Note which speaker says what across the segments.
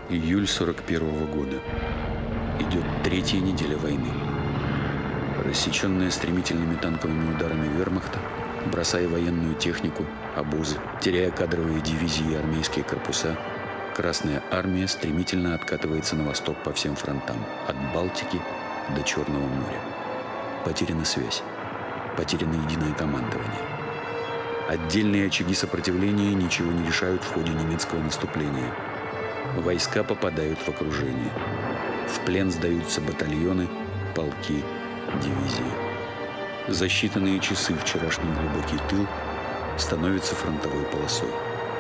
Speaker 1: Июль 41-го года. Идет третья неделя войны. Рассеченная стремительными танковыми ударами вермахта, бросая военную технику, обозы, теряя кадровые дивизии и армейские корпуса, Красная армия стремительно откатывается на восток по всем фронтам, от Балтики до Черного моря. Потеряна связь, потеряно единое командование. Отдельные очаги сопротивления ничего не решают в ходе немецкого наступления. Войска попадают в окружение. В плен сдаются батальоны, полки, дивизии. За считанные часы вчерашний глубокий тыл становится фронтовой полосой.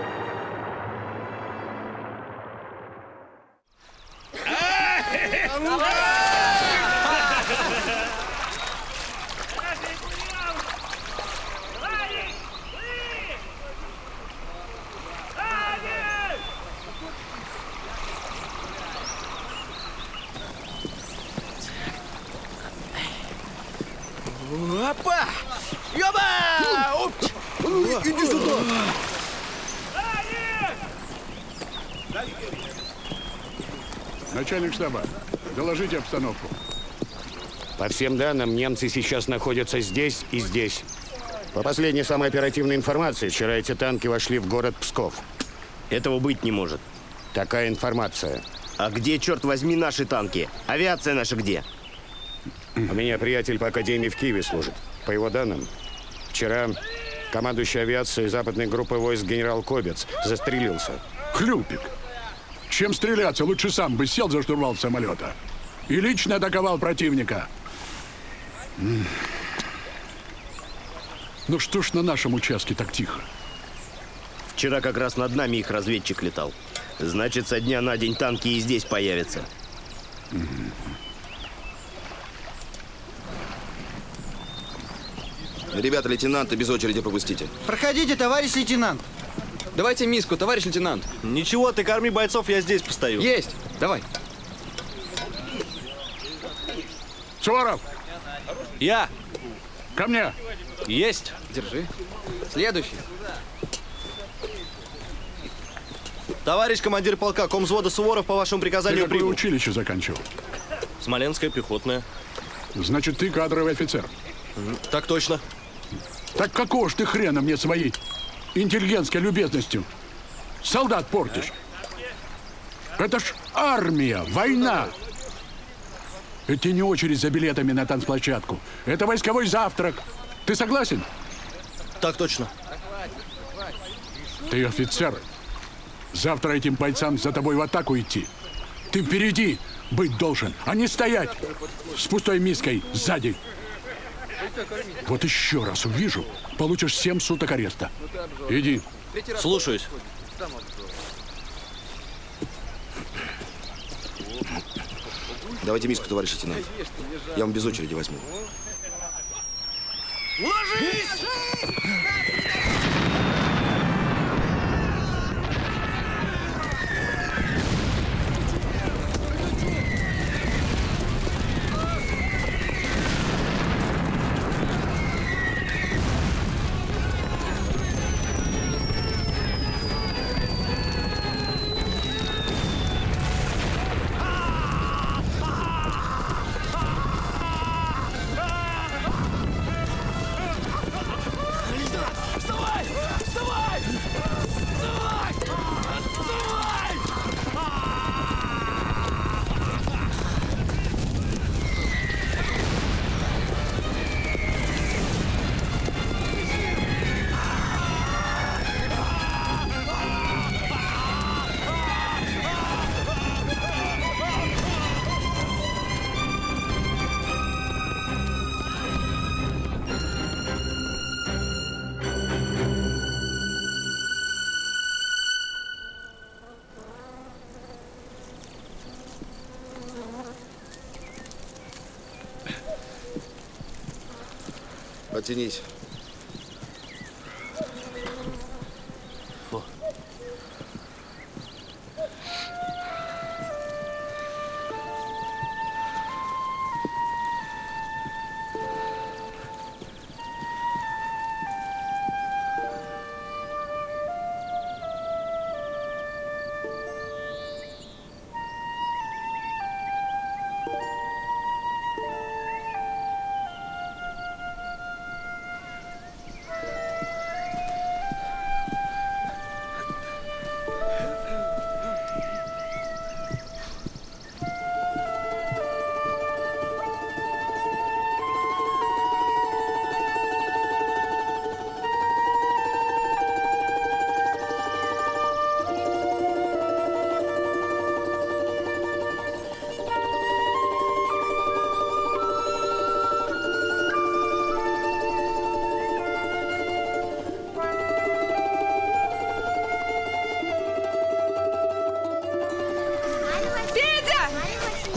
Speaker 2: Опа! Ёба! Иди сюда!
Speaker 3: Начальник штаба, доложите обстановку.
Speaker 4: По всем данным, немцы сейчас находятся здесь и здесь. По последней самой оперативной информации, вчера эти танки вошли в город Псков.
Speaker 2: Этого быть не может.
Speaker 4: Такая информация.
Speaker 2: А где, черт возьми, наши танки? Авиация наша где?
Speaker 4: У меня приятель по академии в Киеве служит. По его данным, вчера командующий авиацией западной группы войск генерал Кобец застрелился.
Speaker 3: Хлюпик. Чем стреляться, лучше сам бы сел за штурвал самолета и лично атаковал противника. Ну что ж на нашем участке так тихо?
Speaker 2: Вчера как раз над нами их разведчик летал. Значит, со дня на день танки и здесь появятся.
Speaker 5: Ребята, лейтенанта без очереди пропустите.
Speaker 6: Проходите, товарищ лейтенант.
Speaker 7: Давайте миску, товарищ лейтенант.
Speaker 2: Ничего, ты корми бойцов, я здесь постою.
Speaker 7: Есть. Давай.
Speaker 3: Суворов,
Speaker 2: Я.
Speaker 3: ко мне.
Speaker 2: Есть.
Speaker 7: Держи. Следующий.
Speaker 2: Товарищ командир полка, комвзвода Суворов по вашему
Speaker 3: Ты
Speaker 2: приказанию
Speaker 3: какое
Speaker 2: прибыл.
Speaker 3: училище заканчивал?
Speaker 2: Смоленская пехотная.
Speaker 3: Значит, ты кадровый офицер.
Speaker 2: Так точно.
Speaker 3: Так какого ж ты хрена мне своей интеллигентской любезностью солдат портишь? Это ж армия, война. Это не очередь за билетами на танцплощадку. Это войсковой завтрак. Ты согласен?
Speaker 2: Так точно.
Speaker 3: Ты офицер. Завтра этим бойцам за тобой в атаку идти. Ты впереди быть должен, а не стоять с пустой миской сзади. Вот еще раз увижу, получишь 7 суток ареста. Иди.
Speaker 2: Слушаюсь.
Speaker 5: Давайте миску, товарищ лейтенант. Я вам без очереди возьму.
Speaker 2: Ложись!
Speaker 5: Потянись.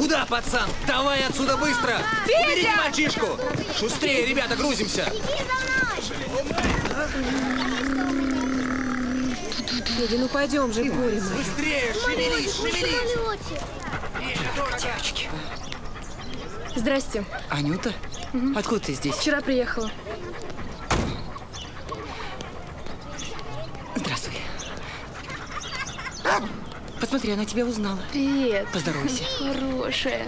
Speaker 8: Куда, пацан? Давай отсюда быстро! Уберите мальчишку! Шустрее, ребята, грузимся!
Speaker 9: Федя, ну пойдем же, горе мое.
Speaker 8: Быстрее, шевелись, шевелись!
Speaker 9: Девочки. Здрасте.
Speaker 10: Анюта? Откуда ты здесь?
Speaker 9: Вчера приехала.
Speaker 10: Здравствуй. Посмотри, она тебя узнала.
Speaker 9: Привет.
Speaker 10: Поздоровайся.
Speaker 9: Хорошая.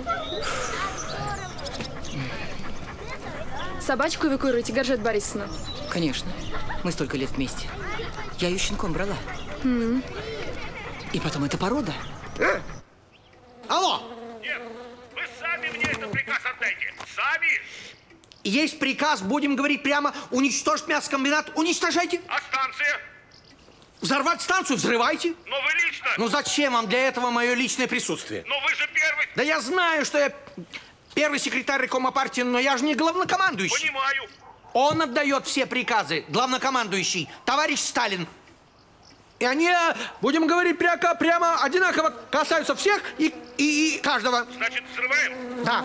Speaker 9: Собачку эвакуируйте, Горжет Борисовна.
Speaker 10: Конечно. Мы столько лет вместе. Я ее щенком брала. И потом, это порода.
Speaker 11: Алло!
Speaker 12: Нет, вы сами мне этот приказ отдайте. Сами!
Speaker 11: Есть приказ, будем говорить прямо, уничтожить мясокомбинат. Уничтожайте.
Speaker 12: А станция?
Speaker 11: Взорвать станцию, взрывайте.
Speaker 12: Но вы лично.
Speaker 11: Ну зачем вам для этого мое личное присутствие?
Speaker 12: Но вы же первый.
Speaker 11: Да я знаю, что я первый секретарь райкома партии, но я же не главнокомандующий.
Speaker 12: Понимаю.
Speaker 11: Он отдает все приказы, главнокомандующий, товарищ Сталин. И они, будем говорить прямо одинаково касаются всех и каждого.
Speaker 12: Значит, взрываем?
Speaker 11: Да.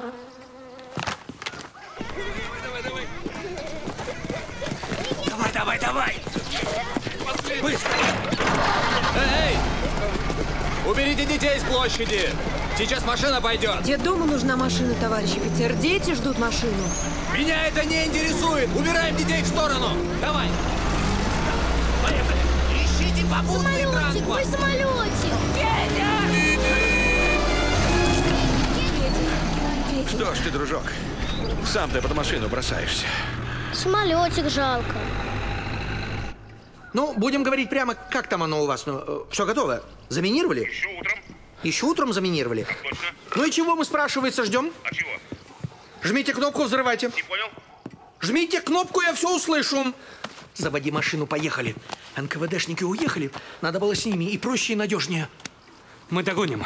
Speaker 8: Давай! Быстро! Эй! Уберите детей с площади! Сейчас машина пойдет!
Speaker 9: Детдому нужна машина, товарищ офицер. Дети ждут машину.
Speaker 8: Меня это не интересует! Убираем детей в сторону! Давай! Поехали! Ищите попутный транспорт!
Speaker 13: Мой самолетик!
Speaker 14: Что ж ты, дружок, сам ты под машину бросаешься.
Speaker 13: Самолетик жалко.
Speaker 11: Ну, будем говорить прямо, как там оно у вас? Ну, все готово? Заминировали?
Speaker 12: Еще утром.
Speaker 11: Еще утром заминировали?
Speaker 12: Точно.
Speaker 11: Ну и чего мы, спрашивается, ждем?
Speaker 12: А чего?
Speaker 11: Жмите кнопку, взрывайте.
Speaker 12: Не понял?
Speaker 11: Жмите кнопку, я все услышу. Заводи машину, поехали. НКВДшники уехали. Надо было с ними и проще, и надежнее.
Speaker 8: Мы догоним.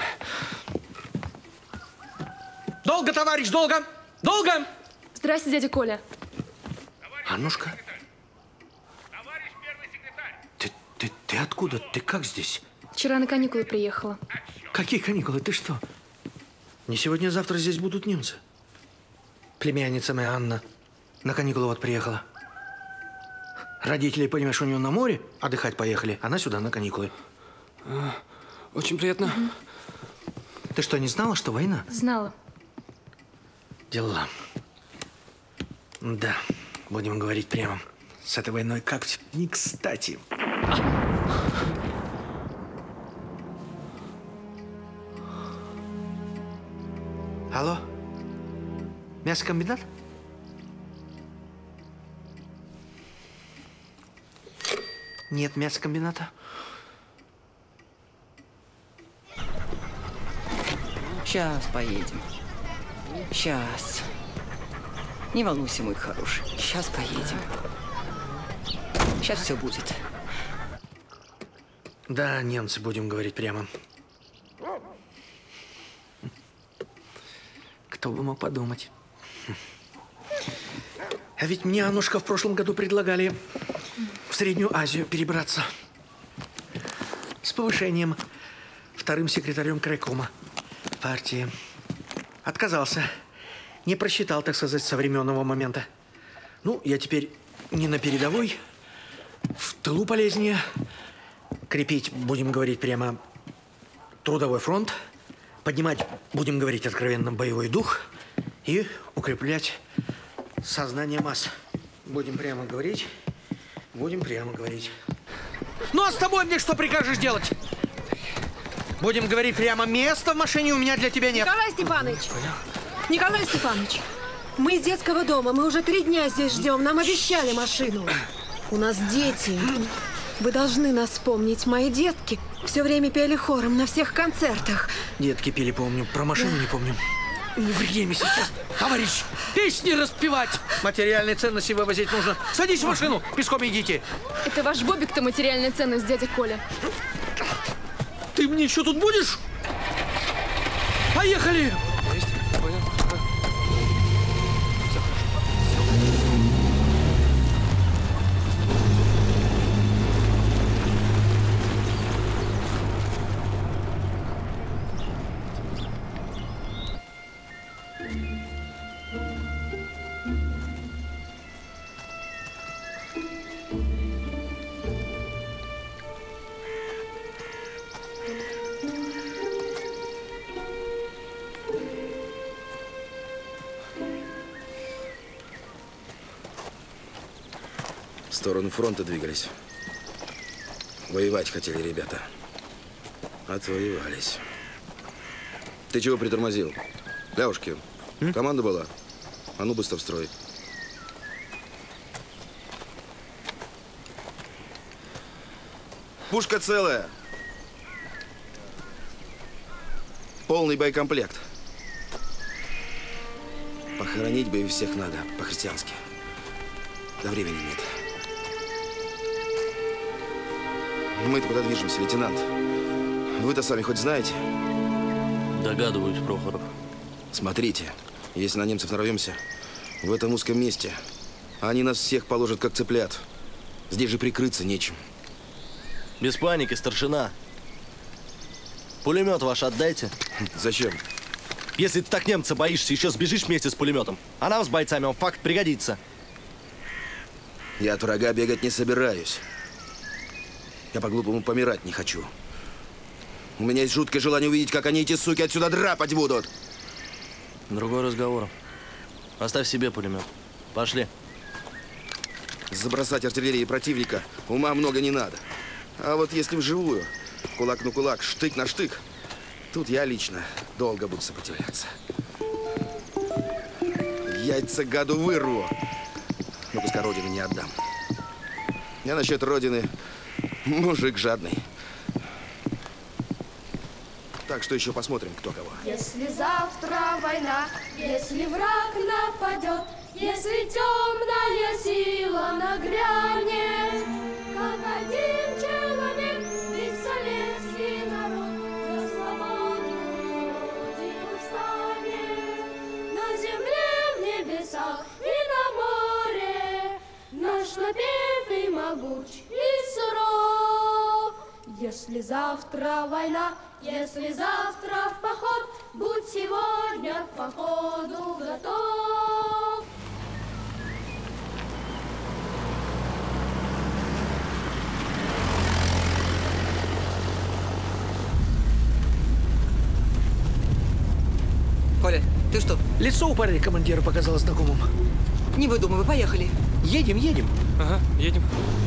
Speaker 11: Долго, товарищ, долго! Долго!
Speaker 9: Здрасте, дядя Коля.
Speaker 11: Аннушка?
Speaker 12: Товарищ первый секретарь.
Speaker 11: Ты откуда? Ты как здесь?
Speaker 9: Вчера на каникулы приехала.
Speaker 11: Какие каникулы? Ты что? Не сегодня, а завтра здесь будут немцы. Племянница моя Анна на каникулы вот приехала. Родители, понимаешь, у нее на море отдыхать поехали. Она сюда на каникулы.
Speaker 8: Очень приятно.
Speaker 11: Ты что, не знала, что война?
Speaker 9: Знала.
Speaker 11: Дела. Да, будем говорить прямо. С этой войной как не кстати. Алло? Мясокомбинат? Нет мясокомбината.
Speaker 10: Сейчас поедем. Сейчас. Не волнуйся, мой хороший. Сейчас поедем. Сейчас все будет.
Speaker 11: Да, немцы, будем говорить прямо. Кто бы мог подумать. А ведь мне, Аннушка, в прошлом году предлагали в Среднюю Азию перебраться. С повышением. Вторым секретарем крайкома партии. Отказался. Не просчитал, так сказать, современного момента. Ну, я теперь не на передовой. В тылу полезнее. Крепить, будем говорить прямо, трудовой фронт. Поднимать, будем говорить откровенно, боевой дух. И укреплять сознание масс. Будем прямо говорить. Будем прямо говорить. Ну, а с тобой мне что прикажешь делать? Будем говорить прямо, места в машине у меня для тебя нет.
Speaker 9: Николай Степанович! Николай Степанович! Мы из детского дома. Мы уже 3 дня здесь ждем. Нам обещали машину. У нас дети. Вы должны нас вспомнить. Мои детки все время пели хором на всех концертах.
Speaker 11: Детки пели, помню. Про машину не помню. Не время сейчас, товарищ. Песни распевать. Материальные ценности вывозить нужно. Садись в машину, пешком идите.
Speaker 9: Это ваш Бобик-то материальная ценность, дядя Коля.
Speaker 11: Ты мне что тут будешь? Поехали!
Speaker 5: сторону фронта двигались. Воевать хотели ребята. Отвоевались. Ты чего притормозил? Лявушкин, команда была? А ну быстро в строй. Пушка целая. Полный боекомплект. Похоронить бы и всех надо, по-христиански. Да времени нет. Мы-то куда движемся, лейтенант? Вы-то сами хоть знаете?
Speaker 15: Догадываюсь, Прохоров.
Speaker 5: Смотрите, если на немцев нарвемся, в этом узком месте, они нас всех положат как цыплят. Здесь же прикрыться нечем.
Speaker 15: Без паники, старшина. Пулемет ваш отдайте.
Speaker 5: Зачем?
Speaker 15: Если ты так немца боишься, еще сбежишь вместе с пулеметом. А нам с бойцами он факт пригодится.
Speaker 5: Я от врага бегать не собираюсь. Я по-глупому помирать не хочу. У меня есть жуткое желание увидеть, как они, эти суки, отсюда драпать будут.
Speaker 15: Другой разговор. Оставь себе пулемет. Пошли.
Speaker 5: Забросать артиллерии противника ума много не надо. А вот если вживую, кулак на кулак, штык на штык, тут я лично долго буду сопротивляться. Яйца гаду вырву, но пускай родину не отдам. Я насчет родины мужик жадный. Так что еще посмотрим, кто кого.
Speaker 16: Если завтра война, если враг нападет, если темная сила нагрянет, как один человек, весь советский народ за свободную родину встанет. На земле, в небесах и на море наш напев и могуч, и суров. Если завтра война, если завтра в поход, будь сегодня к походу готов.
Speaker 10: Коля, ты что?
Speaker 11: Лицо у парня командира показалось знакомым.
Speaker 10: Не выдумывай, поехали.
Speaker 11: Едем, едем.
Speaker 17: Ага, едем.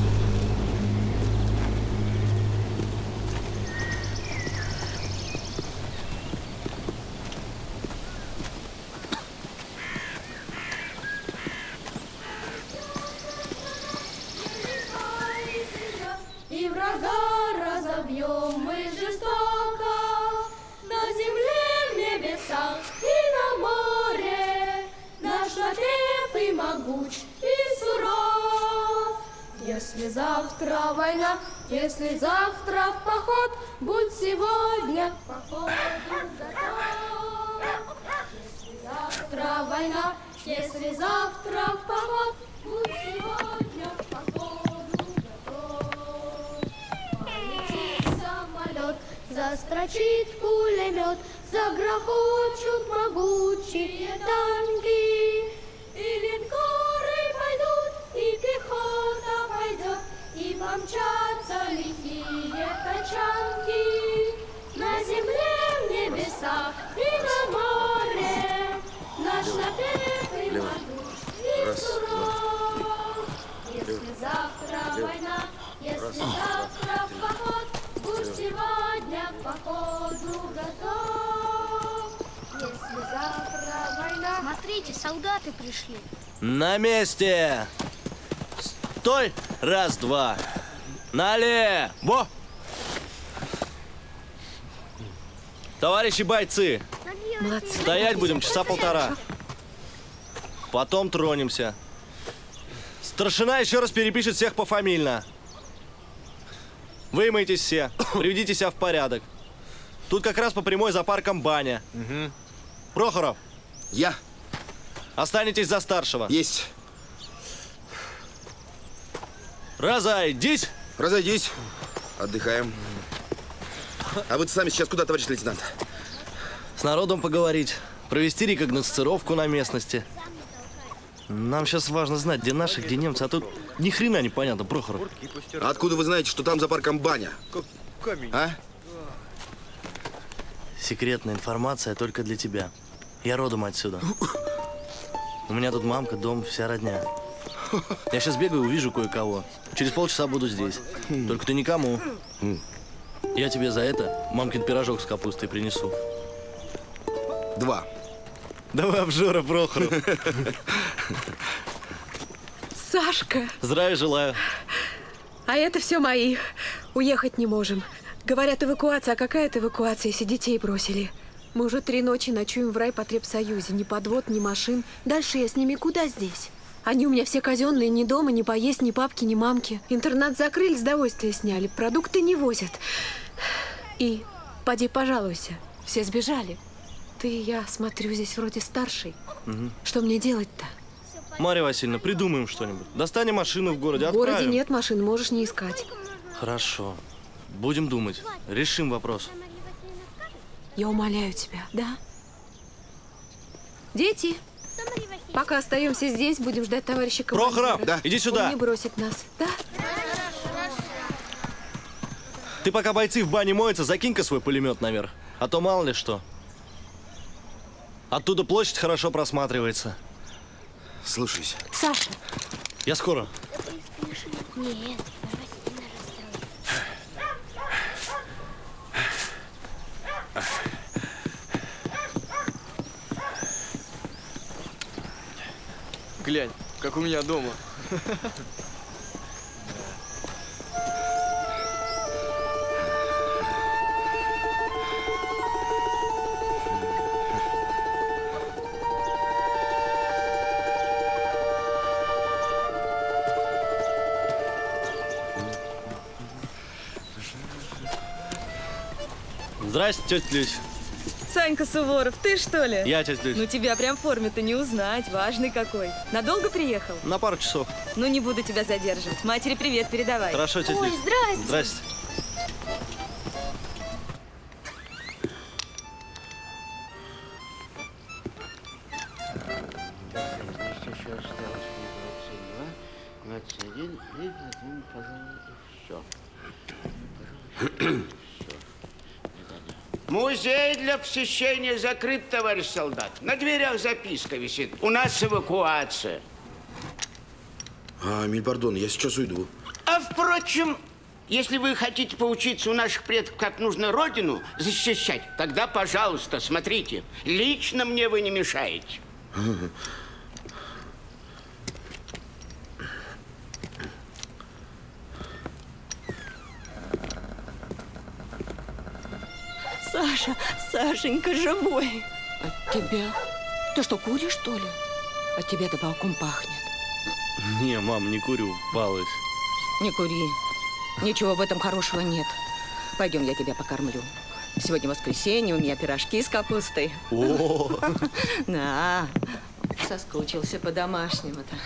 Speaker 16: И врага разобьем мы жестоко, на земле, в небесах и на море. Наш напев и могуч, и суров. Если завтра война, если завтра в поход, будь сегодня к походу готов. Если завтра война, если завтра в поход, будь сегодня к походу. Самолет, застрочит пулемет, загрохочут могучие танки. И линкоры пойдут, и пехота пойдет, и помчатся лихие тачанки. На земле, в небесах и на море наш напев и могуч, и суров. Если завтра война, если завтра в поход, будь сегодня к походу готов. Если завтра война...
Speaker 13: Смотрите, солдаты пришли.
Speaker 15: На месте! Стой! Раз, два. Налево! Товарищи бойцы!
Speaker 9: Молодцы.
Speaker 15: Стоять будем часа полтора. Потом тронемся. Старшина еще раз перепишет всех пофамильно. Вымойтесь все, приведите себя в порядок. Тут как раз по прямой за парком баня.
Speaker 5: Угу.
Speaker 15: Прохоров.
Speaker 5: Я.
Speaker 15: Останетесь за старшего.
Speaker 5: Есть.
Speaker 15: Разойдись.
Speaker 5: Разойдись. Отдыхаем. А вы сами сейчас куда, товарищ лейтенант?
Speaker 15: С народом поговорить, провести рекогносцировку на местности. Нам сейчас важно знать, где наши, где немцы, а тут ни хрена непонятно, Прохоров.
Speaker 5: А откуда вы знаете, что там за парком баня? А?
Speaker 15: Секретная информация только для тебя. Я родом отсюда. У меня тут мамка, дом, вся родня. Я сейчас бегаю, увижу кое-кого. Через полчаса буду здесь. Только ты никому. Я тебе за это мамкин пирожок с капустой принесу.
Speaker 5: 2.
Speaker 15: Давай, обжора Прохоров.
Speaker 9: Сашка!
Speaker 15: Здравия желаю.
Speaker 9: А это все мои. Уехать не можем. Говорят, эвакуация. А какая это эвакуация, если детей бросили? Мы уже 3 ночи ночуем в райпотребсоюзе. Ни подвод, ни машин. Дальше я с ними куда здесь? Они у меня все казенные, ни дома, ни поесть, ни папки, ни мамки. Интернат закрыли, с довольствия сняли. Продукты не возят. И поди пожалуйся. Все сбежали. Ты и я, смотрю, здесь вроде старший.
Speaker 15: Угу.
Speaker 9: Что мне делать-то?
Speaker 15: Марья Васильевна, придумаем что-нибудь. Достанем машину в городе, отправим.
Speaker 9: В городе нет машин, можешь не искать.
Speaker 15: Хорошо. Будем думать. Решим вопрос.
Speaker 9: Я умоляю тебя, да? Дети, пока остаемся здесь, будем ждать товарища командира.
Speaker 15: Прохоров, да. Иди сюда.
Speaker 9: Он не бросит нас, да?
Speaker 15: Ты пока бойцы в бане моются, закинь-ка свой пулемет наверх. А то мало ли что. Оттуда площадь хорошо просматривается.
Speaker 5: Слушайся.
Speaker 9: Саша.
Speaker 15: Я скоро.
Speaker 13: Нет.
Speaker 7: Глянь, как у меня дома.
Speaker 15: Здрасте, тетя Люсь.
Speaker 17: Санька Суворов, ты что ли?
Speaker 15: Я, тетя Люсь.
Speaker 17: Ну тебя прям в форме-то не узнать, важный какой. Надолго приехал?
Speaker 15: На пару часов.
Speaker 17: Ну не буду тебя задерживать. Матери привет передавай.
Speaker 15: Хорошо, тетя
Speaker 13: Ой,
Speaker 15: Люсь.
Speaker 13: здрасте.
Speaker 15: Здрасте.
Speaker 18: Музей для посещения закрыт, товарищ солдат. На дверях записка висит. У нас эвакуация.
Speaker 5: Миль, пардон, я сейчас уйду.
Speaker 18: А впрочем, если вы хотите поучиться у наших предков, как нужно родину защищать, тогда, пожалуйста, смотрите. Лично мне вы не мешаете.
Speaker 17: Саша, Сашенька живой.
Speaker 10: От тебя? Ты что, куришь, что ли? От тебя табаком пахнет.
Speaker 15: Не, мам, не курю, балуюсь.
Speaker 10: Не кури. Ничего в этом хорошего нет. Пойдем, я тебя покормлю. Сегодня воскресенье, у меня пирожки с капустой.
Speaker 15: О!
Speaker 10: На, соскучился по-домашнему-то.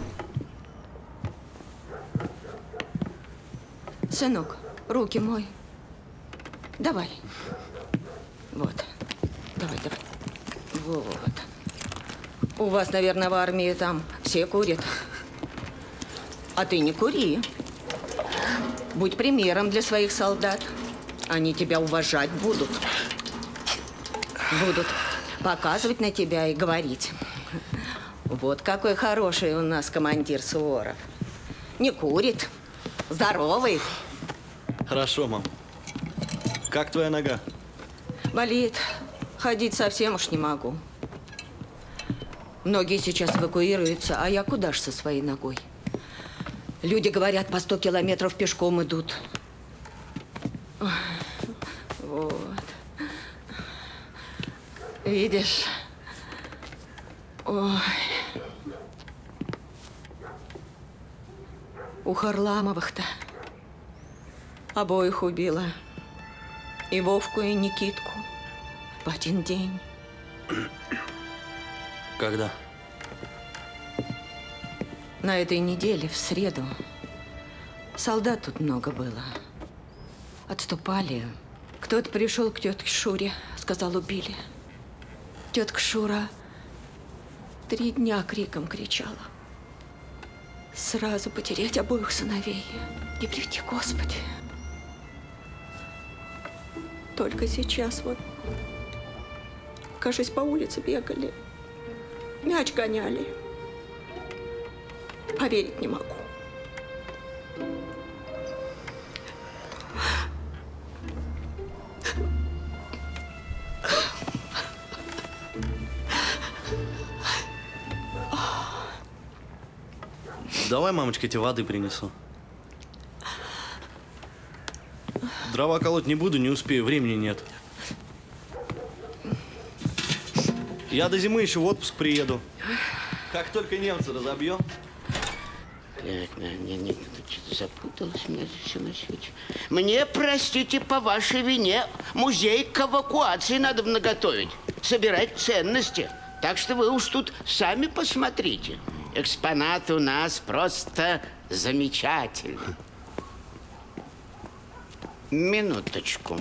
Speaker 10: Сынок, руки мой. Давай. Вот. Давай, давай. Вот. У вас, наверное, в армии там все курят. А ты не кури. Будь примером для своих солдат. Они тебя уважать будут. Будут показывать на тебя и говорить. Вот какой хороший у нас командир Суворов. Не курит. Здоровый.
Speaker 15: Хорошо, мам. Как твоя нога?
Speaker 10: Болит. Ходить совсем уж не могу. Многие сейчас эвакуируются, а я куда ж со своей ногой? Люди, говорят, по 100 километров пешком идут. Вот. Видишь? Ой. У Харламовых-то обоих убила. И Вовку, и Никитку. В один день.
Speaker 15: Когда?
Speaker 10: На этой неделе, в среду. Солдат тут много было. Отступали. Кто-то пришел к тетке Шуре, сказал, убили. Тетка Шура 3 дня криком кричала. Сразу потерять обоих сыновей. Не приведи, Господи. Только сейчас вот, кажется, по улице бегали, мяч гоняли. Поверить не могу.
Speaker 15: Давай, мамочка, тебе воды принесу. Дрова колоть не буду, не успею, времени нет. Я до зимы еще в отпуск приеду. Как только немцы разобьем.
Speaker 18: Так, нет, тут что-то запуталось у меня все на свете. Мне, простите, по вашей вине музей к эвакуации надо наготовить. Собирать ценности. Так что вы уж тут сами посмотрите. Экспонат у нас просто замечательный. Минуточку.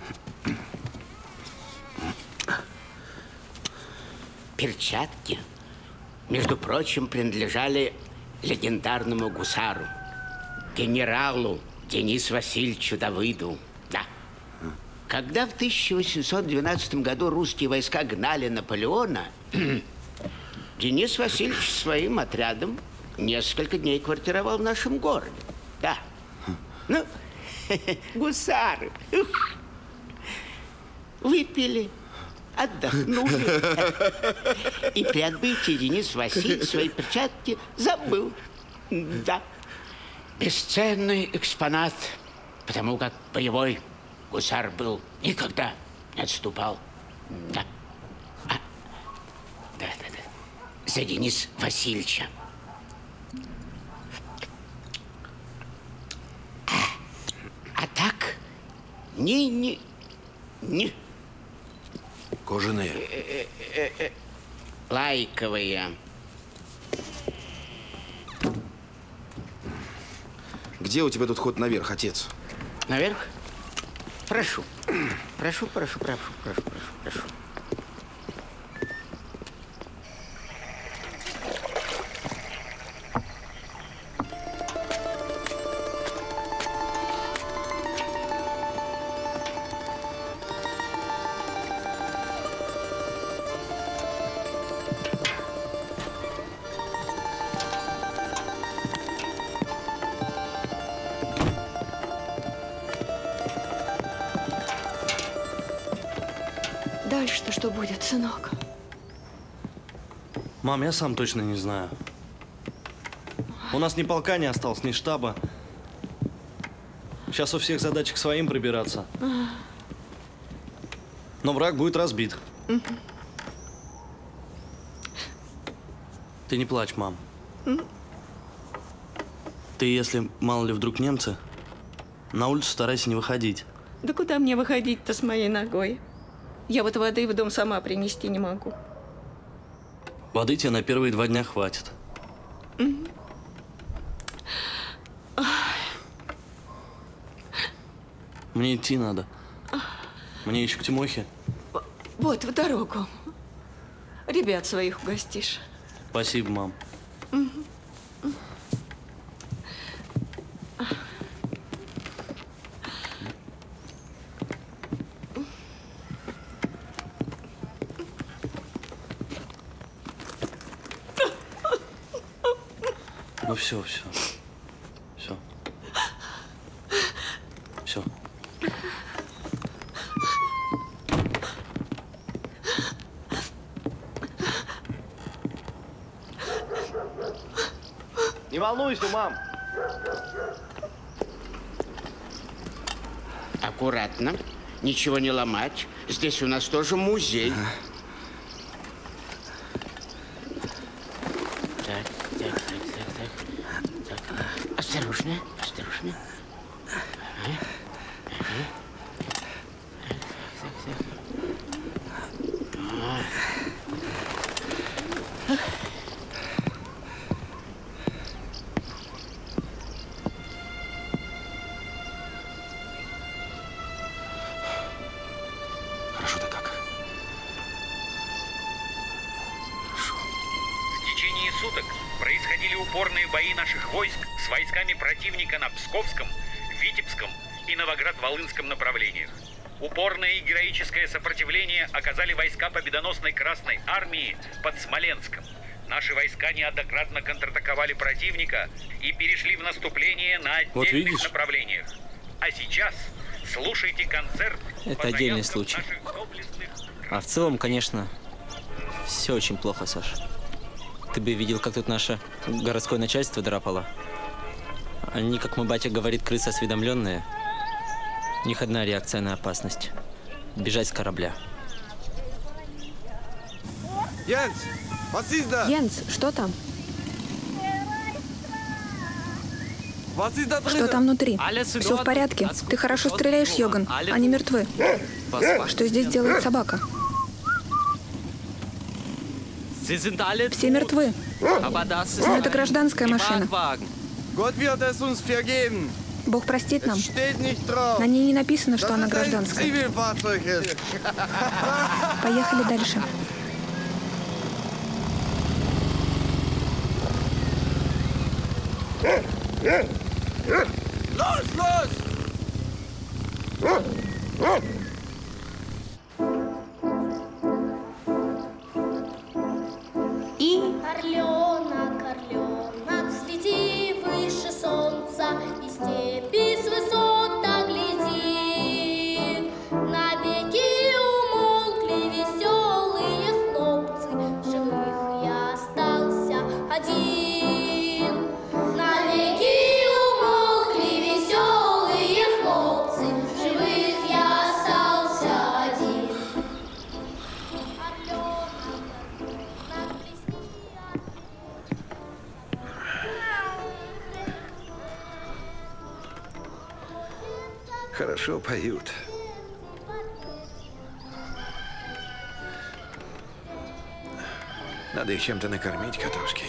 Speaker 18: Перчатки, между прочим, принадлежали легендарному гусару, генералу Денису Васильевичу Давыду. Да. Когда в 1812 году русские войска гнали Наполеона, Денис Васильевич своим отрядом несколько дней квартировал в нашем городе. Да. Ну, гусары. Выпили, отдохнули. И при отбытии Денис Васильевич свои перчатки забыл. Да. Бесценный экспонат, потому как боевой гусар был, никогда не отступал. Да. Да. За Дениса Васильевича. А так, не.
Speaker 5: Кожаные.
Speaker 18: Лайковые.
Speaker 5: Где у тебя тут ход наверх, отец?
Speaker 18: Наверх? Прошу. Прошу.
Speaker 10: Дальше-то что будет, сынок?
Speaker 15: Мам, я сам точно не знаю. У нас ни полка не осталось, ни штаба. Сейчас у всех задачи к своим прибираться. Но враг будет разбит. Ты не плачь, мам. Ты, если, мало ли, вдруг немцы, на улицу старайся не выходить.
Speaker 10: Да куда мне выходить-то с моей ногой? Я вот воды в дом сама принести не могу.
Speaker 15: Воды тебе на первые 2 дня хватит. Мне идти надо. Мне еще к Тимохе.
Speaker 10: Вот, в дорогу. Ребят своих угостишь.
Speaker 15: Спасибо, мам. Ну все. Не волнуйся, мам.
Speaker 18: Аккуратно, ничего не ломать. Здесь у нас тоже музей. Так. Осторожно.
Speaker 5: Хорошо-то как?
Speaker 12: В течение суток происходили упорные бои наших войск с войсками противника на Псковском, Витебском и Новоград-Волынском направлениях. Упорное и героическое сопротивление оказали войска победоносной Красной Армии под Смоленском. Наши войска неоднократно контратаковали противника и перешли в наступление на отдельных направлениях. А сейчас слушайте концерт.
Speaker 19: Это отдельный случай. А в целом, конечно, все очень плохо, Саш. Ты бы видел, как тут наше городское начальство драпало. Они, как мой батя говорит, крысы осведомленные. У них одна реакция на опасность. Бежать с корабля.
Speaker 9: Йенс, что там? Что там внутри? Все в порядке. Ты хорошо стреляешь, Йоган. Они мертвы. Что здесь делает собака? Все мертвы. Но это гражданская машина. Бог простит нам. На ней не написано, что она гражданская. Поехали дальше.
Speaker 16: И орленок, орленок, взлети выше солнца, и степи с высот огляди. Навеки умолкли веселые хлопцы, в живых я остался один. Навеки умолкли веселые хлопцы, в живых я остался один.
Speaker 20: Хорошо поют. Надо их чем-то накормить, Котовский.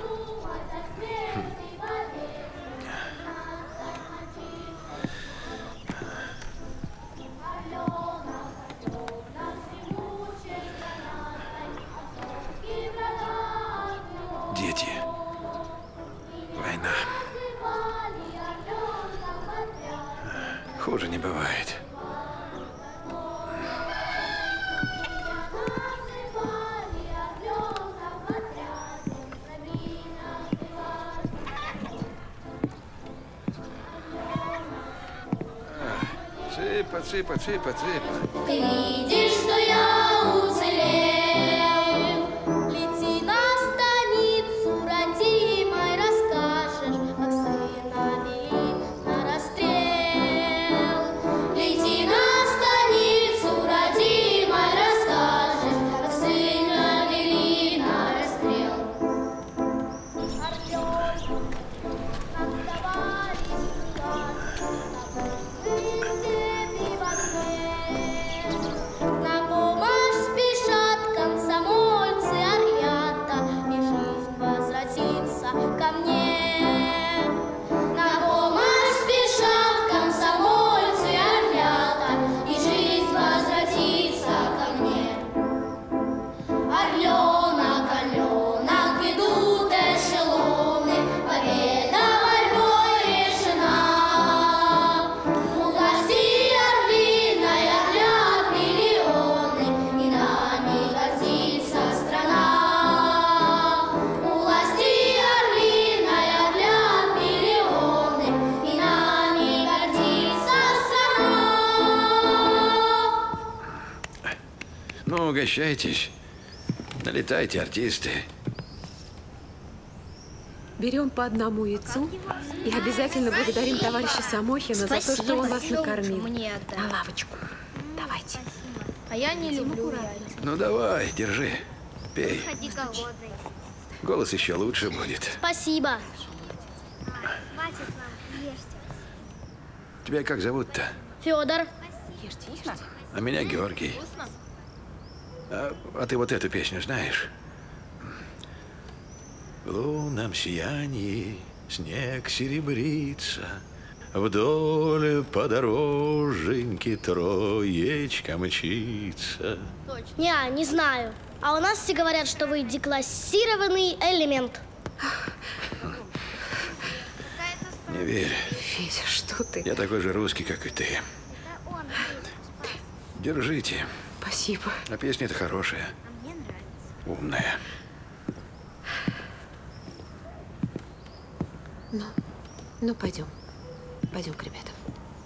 Speaker 20: Дети. Война. Хуже не бывает. Цыпа, цыпа, цыпа.
Speaker 16: Ты видишь, что я уцелел. Лети на станицу, родимой, расскажешь, как сына вели на расстрел. Лети на станицу, родимой, расскажешь, как сына вели на расстрел. На помощь спешат комсомольцы Орлята, и жизнь возвратится ко мне. На помощь спешат комсомольцы Орлята, и жизнь возвратится ко мне. Орленок, орленок, идут эшелоны, победа борьбой решена. Угости орлиной орлят миллионы, и нами гордится страна. Угости орлиной орлят миллионы, и нами гордится страна.
Speaker 20: Ну, угощайтесь. Налетайте, артисты.
Speaker 9: Берем по одному яйцу и обязательно благодарим товарища Самохина за то, что он нас накормил. На лавочку. Давайте.
Speaker 16: А я не люблю яйца.
Speaker 20: Ну, давай, держи. Пей.
Speaker 16: Ходи голодный.
Speaker 20: Голос еще лучше будет.
Speaker 16: Спасибо.
Speaker 13: Хватит вам, ешьте.
Speaker 20: Тебя как зовут-то?
Speaker 16: Федор.
Speaker 20: А меня Георгий. А ты вот эту песню знаешь? В лунном сиянии снег серебрится, вдоль подороженьки троечка мчится.
Speaker 16: Не знаю. А у нас все говорят, что вы деклассированный элемент.
Speaker 20: Не верь.
Speaker 9: Федя, что ты?
Speaker 20: Я такой же русский, как и ты. Держите.
Speaker 9: Спасибо.
Speaker 20: А песня-то хорошая. Умная.
Speaker 9: Ну, пойдем. Пойдем к ребятам.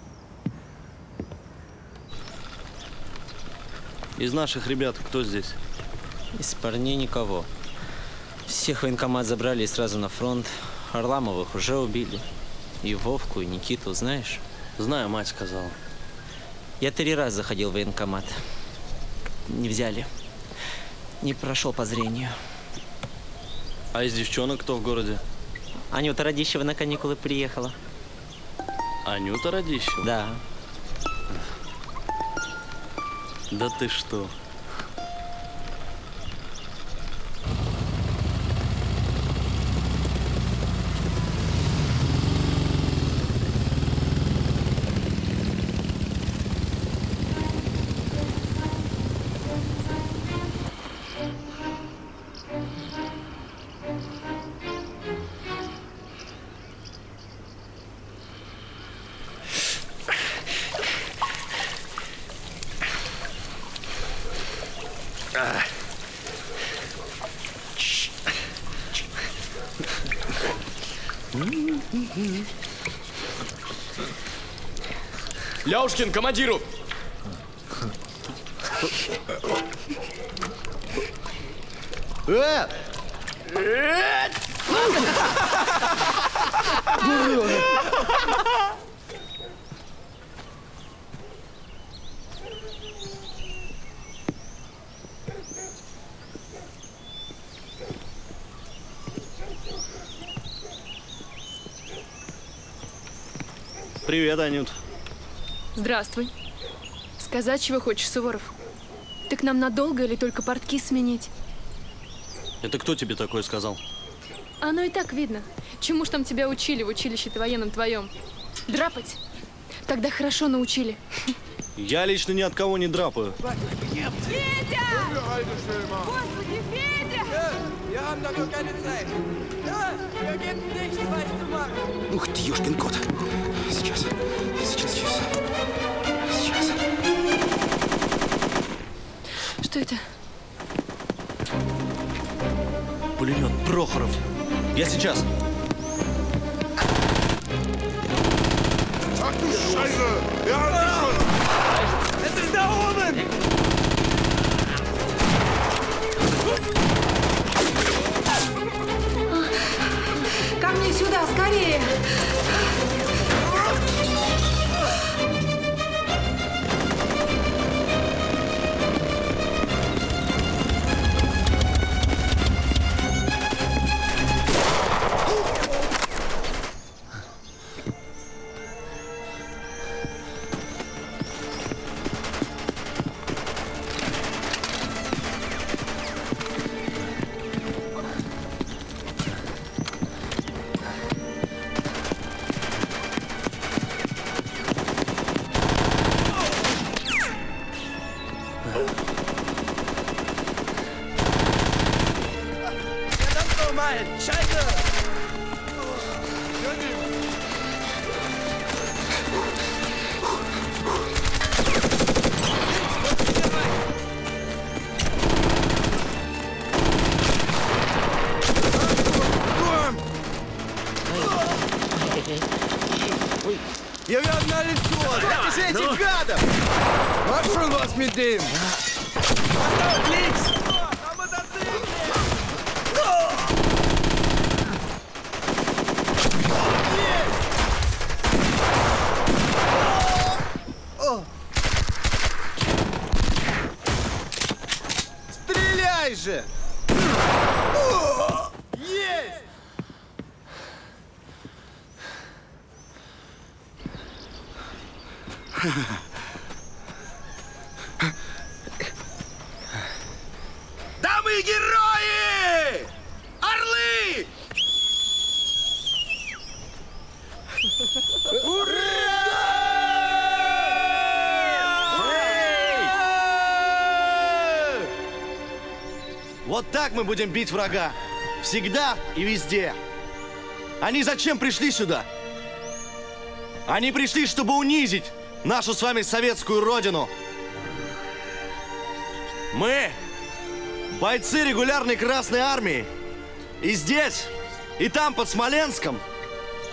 Speaker 15: Из наших ребят кто здесь?
Speaker 19: Из парней никого. Всех военкомат забрали и сразу на фронт. Харламовых уже убили. И Вовку, и Никиту, знаешь?
Speaker 15: Знаю, мать сказала.
Speaker 19: Я 3 раза заходил в военкомат. Не взяли. Не прошел по зрению.
Speaker 15: А из девчонок кто в городе?
Speaker 19: Анюта Радищева на каникулы приехала.
Speaker 15: Анюта Радищева?
Speaker 19: Да.
Speaker 15: Да ты что?
Speaker 7: Ляушкин, командиру!
Speaker 15: Привет, Анют.
Speaker 21: Здравствуй. Сказать, чего хочешь, Суворов? Ты к нам надолго или только портки сменить?
Speaker 15: Это кто тебе такое сказал?
Speaker 21: Оно и так видно. Чему ж там тебя учили в училище-то военном твоем? Драпать? Тогда хорошо научили.
Speaker 15: Я лично ни от кого не драпаю.
Speaker 16: Федя! Господи, Федя!
Speaker 5: Ух ты, ёшкин кот. Сейчас.
Speaker 21: Что это?
Speaker 15: Пулемет Прохоров. Я сейчас.
Speaker 16: Ach du Scheiße! Es ist da oben!
Speaker 9: Ко мне сюда, скорее!
Speaker 8: Wir werden alle tot! Weggeschickt, die Pferde! Mach schon was mit dem! Was da links! Стреляй же! Есть!
Speaker 5: Да мы герои! Орлы!
Speaker 15: Вот так мы будем бить врага. Всегда и везде. Они зачем пришли сюда? Они пришли, чтобы унизить нашу с вами советскую родину. Мы бойцы регулярной Красной Армии. И здесь, и там, под Смоленском,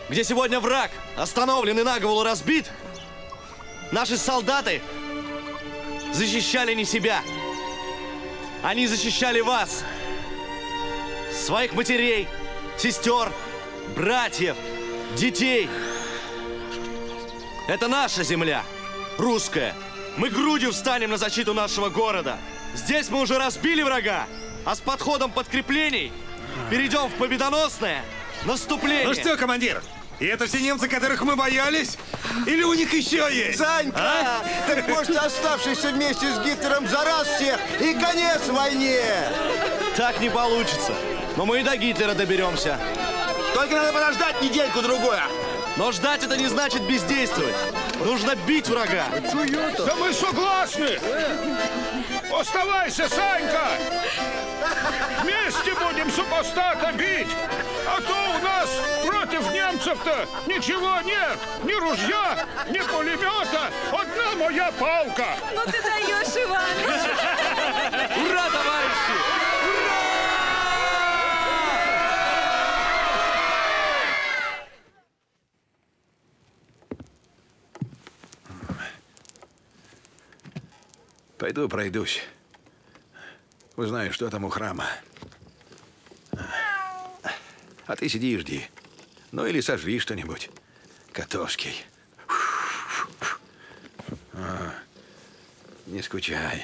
Speaker 15: где сегодня враг остановлен и наголову разбит, наши солдаты защищали не себя. Они защищали вас, своих матерей, сестер, братьев, детей. Это наша земля, русская. Мы грудью встанем на защиту нашего города. Здесь мы уже разбили врага, а с подходом подкреплений перейдем в победоносное наступление.
Speaker 14: Ну что, командир, и это все немцы, которых мы боялись? Или у них еще есть?
Speaker 1: Санька! Так может, оставшийся вместе с Гитлером за раз всех и конец войне!
Speaker 15: Так не получится. Но мы и до Гитлера доберемся.
Speaker 1: Только надо подождать недельку-другую.
Speaker 15: Но ждать это не значит бездействовать. Нужно бить врага.
Speaker 3: Да мы согласны! Оставайся, Санька! Вместе будем супостата бить! А то у нас против немцев-то ничего нет! Ни ружья, ни пулемета! Одна моя палка!
Speaker 17: Ну ты даешь, Иваныч!
Speaker 15: Ура, товарищи!
Speaker 20: Пойду пройдусь. Узнаю, что там у храма. А ты сиди и жди. Ну или сожри что-нибудь. Котовский. Не скучай.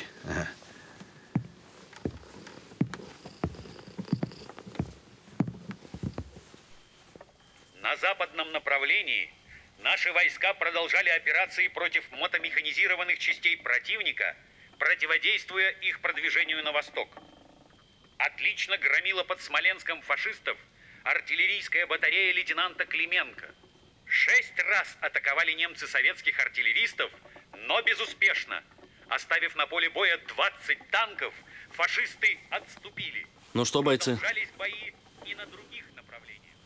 Speaker 12: На западном направлении наши войска продолжали операции против мотомеханизированных частей противника, противодействуя их продвижению на восток. Отлично громила под Смоленском фашистов артиллерийская батарея лейтенанта Клименко. 6 раз атаковали немцы советских артиллеристов, но безуспешно. Оставив на поле боя 20 танков, фашисты отступили.
Speaker 15: Ну что, бойцы?
Speaker 12: Продолжались бои и на других направлениях.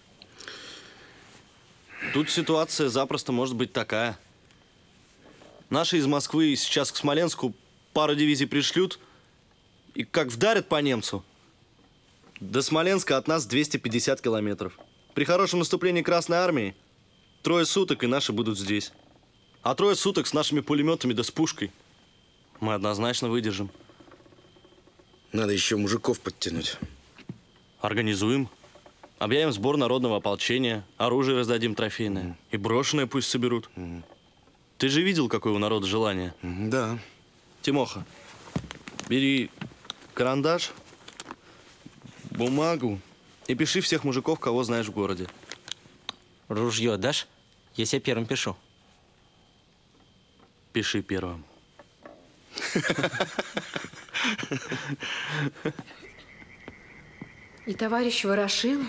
Speaker 15: Тут ситуация запросто может быть такая. Наши из Москвы сейчас к Смоленску пару дивизий пришлют и как вдарят по немцу. До Смоленска от нас 250 километров. При хорошем наступлении Красной Армии 3 суток, и наши будут здесь. А 3 суток с нашими пулеметами да с пушкой мы однозначно выдержим.
Speaker 5: Надо еще мужиков подтянуть.
Speaker 15: Организуем. Объявим сбор народного ополчения, оружие раздадим трофейное. И брошенное пусть соберут. Ты же видел, какое у народа желание?
Speaker 5: Да.
Speaker 15: Тимоха, бери карандаш, бумагу и пиши всех мужиков, кого знаешь в городе.
Speaker 19: Ружье дашь? Я себе первым пишу.
Speaker 15: Пиши первым.
Speaker 9: И товарищ Ворошилов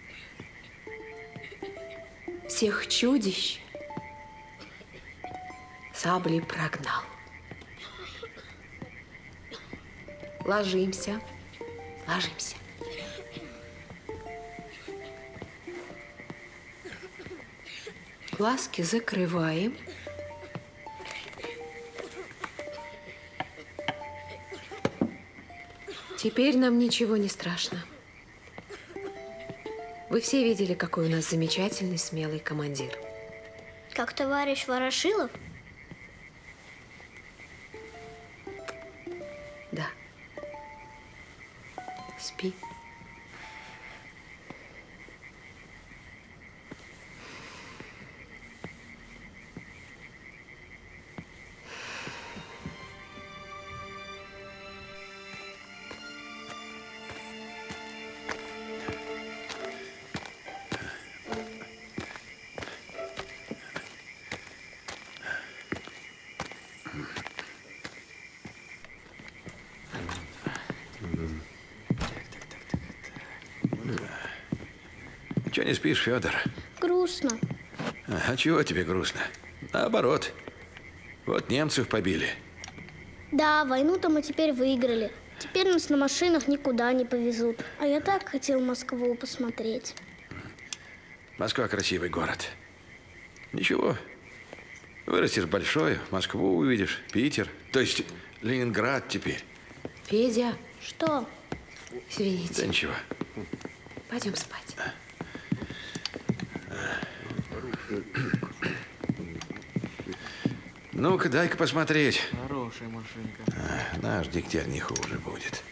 Speaker 9: всех чудищ саблей прогнал. Ложимся, ложимся. Глазки закрываем. Теперь нам ничего не страшно. Вы все видели, какой у нас замечательный, смелый командир.
Speaker 13: Как товарищ Ворошилов?
Speaker 9: Да. Спи.
Speaker 20: Чего не спишь, Федор?
Speaker 13: Грустно.
Speaker 20: А чего тебе грустно? Наоборот. Вот немцев побили.
Speaker 13: Да, войну-то мы теперь выиграли. Теперь нас на машинах никуда не повезут. А я так хотел Москву посмотреть.
Speaker 20: Москва красивый город. Ничего. Вырастешь большой, Москву увидишь, Питер. То есть Ленинград теперь.
Speaker 9: Федя.
Speaker 13: Что?
Speaker 9: Извините.
Speaker 20: Да ничего.
Speaker 9: Пойдем спать.
Speaker 20: Ну-ка, дай-ка посмотреть.
Speaker 11: Хорошая машинка.
Speaker 20: Наш дегтярь не хуже будет.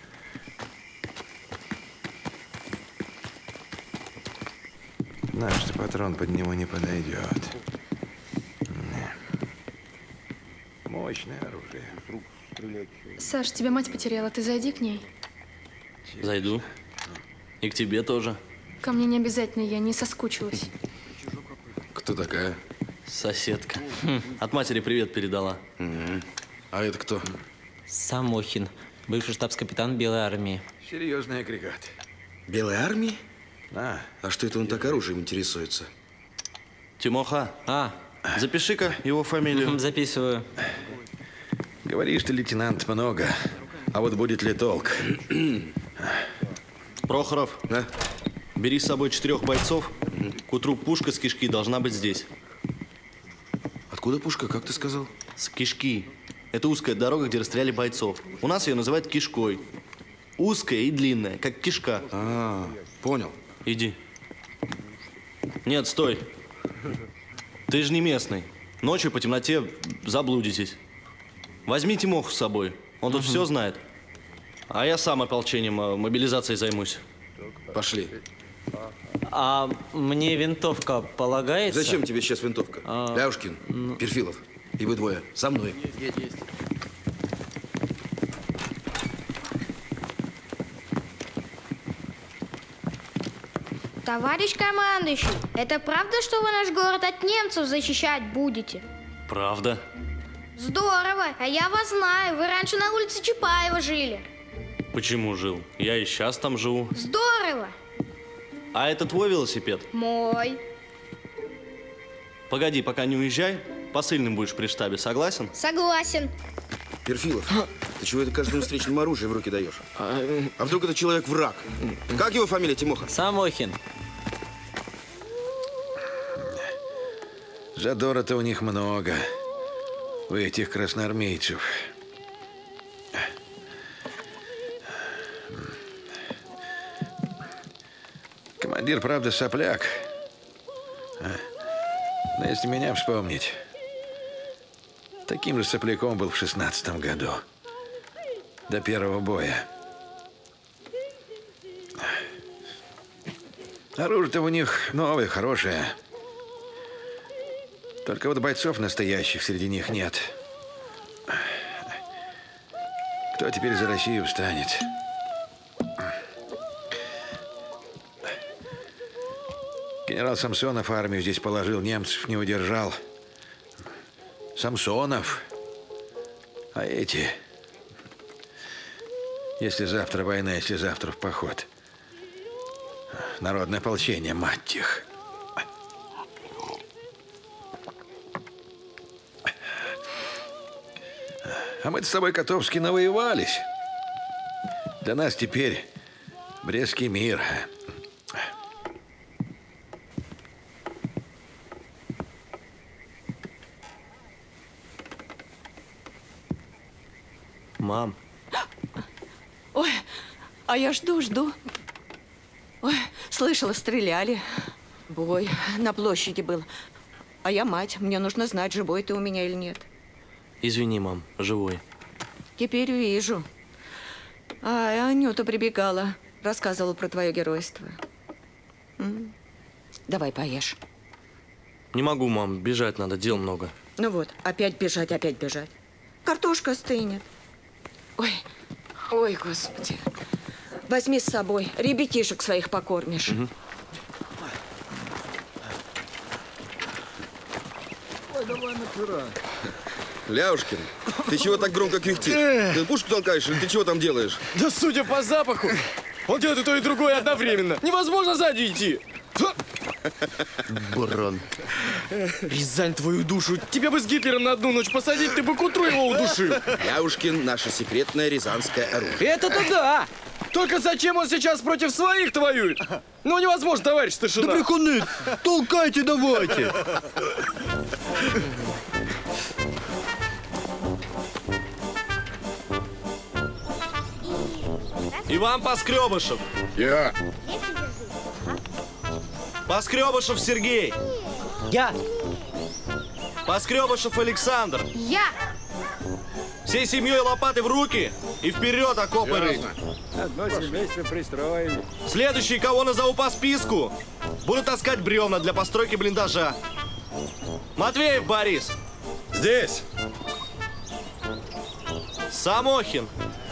Speaker 20: Наш-то патрон под него не подойдет. Мощное оружие.
Speaker 21: Саш, тебя мать потеряла, ты зайди к ней.
Speaker 15: Зайду. И к тебе тоже.
Speaker 21: Ко мне не обязательно, я не соскучилась.
Speaker 5: Кто такая?
Speaker 15: Соседка. От матери привет передала.
Speaker 5: А это кто?
Speaker 19: Самохин, бывший штабс-капитан Белой армии.
Speaker 20: Серьезный агрегат.
Speaker 5: Белой армии?
Speaker 20: Да.
Speaker 5: А что это он так оружием интересуется?
Speaker 15: Тимоха, запиши-ка его фамилию.
Speaker 19: Записываю.
Speaker 20: Говоришь ты, лейтенант, много. А вот будет ли толк?
Speaker 15: Прохоров, бери с собой 4 бойцов. К утру пушка с кишки должна быть здесь.
Speaker 5: Откуда пушка, как ты сказал?
Speaker 15: С кишки. Это узкая дорога, где расстреляли бойцов. У нас ее называют кишкой. Узкая и длинная, как кишка.
Speaker 5: Понял.
Speaker 15: Иди. Нет, стой. Ты же не местный. Ночью по темноте заблудитесь. Возьми Тимоху с собой. Он тут все знает. А я сам ополчением, мобилизацией займусь.
Speaker 5: Пошли.
Speaker 19: А мне винтовка полагается?
Speaker 5: Зачем тебе сейчас винтовка? Ляушкин, Перфилов. И вы двое. За мной.
Speaker 11: Есть.
Speaker 13: Товарищ командующий, это правда, что вы наш город от немцев защищать будете?
Speaker 15: Правда.
Speaker 13: Здорово, а я вас знаю, вы раньше на улице Чапаева жили.
Speaker 15: Почему жил? Я и сейчас там живу.
Speaker 13: Здорово.
Speaker 15: А это твой велосипед?
Speaker 13: Мой.
Speaker 15: Погоди, пока не уезжай. Посыльным будешь при штабе, согласен?
Speaker 13: Согласен.
Speaker 5: Перфилов, ты чего это каждому встречному оружие в руки даешь? А вдруг это человек враг? Как его фамилия, Тимоха?
Speaker 19: Самохин.
Speaker 20: Задора-то у них много. У этих красноармейцев. Командир, правда, сопляк. Но если меня вспомнить, таким же сопляком был в 16-м году. До первого боя. Оружие-то у них новое, хорошее. Только вот бойцов настоящих среди них нет. Кто теперь за Россию встанет? Генерал Самсонов армию здесь положил, немцев не удержал. Самсонов. А эти... Если завтра война, если завтра в поход. Народное ополчение, мать их. А мы-то с тобой, Котовский, навоевались. Для нас теперь Брестский мир.
Speaker 10: Мам. Ой, а я жду. Ой, слышала, стреляли. Бой на площади был. А я мать, мне нужно знать, живой ты у меня или нет.
Speaker 15: Извини, мам, живой.
Speaker 10: Теперь вижу. А Анюта прибегала, рассказывала про твое геройство. Давай поешь.
Speaker 15: Не могу, мам, бежать надо, дел много.
Speaker 10: Ну вот, опять бежать. Картошка стынет. Ой, Господи. Возьми с собой, ребятишек своих покормишь.
Speaker 5: Ой, давай на пирог. Ляушкин, ты чего так громко кряхтишь? Ты пушку толкаешь или ты чего там делаешь?
Speaker 7: Да судя по запаху, он делает и то, и другое одновременно. Невозможно сзади идти.
Speaker 2: Баран.
Speaker 7: Рязань твою душу. Тебя бы с Гитлером на одну ночь посадить, ты бы к утру его удушил.
Speaker 5: Ляушкин, наше секретное рязанское оружие.
Speaker 7: Это-то да. Только зачем он сейчас против своих-то воюет? Ну, невозможно, товарищ старшина.
Speaker 2: Да брехуны, толкайте давайте.
Speaker 15: Иван Поскребышев.
Speaker 14: Я.
Speaker 15: Поскребышев Сергей.
Speaker 19: Я.
Speaker 15: Поскребышев Александр.
Speaker 16: Я.
Speaker 15: Всей семьей лопаты в руки и вперед окопы рыть.
Speaker 4: Одно семейство пристроили.
Speaker 15: Следующие, кого назову по списку, будут таскать бревна для постройки блиндажа. Матвеев Борис.
Speaker 14: Здесь.
Speaker 15: Самохин.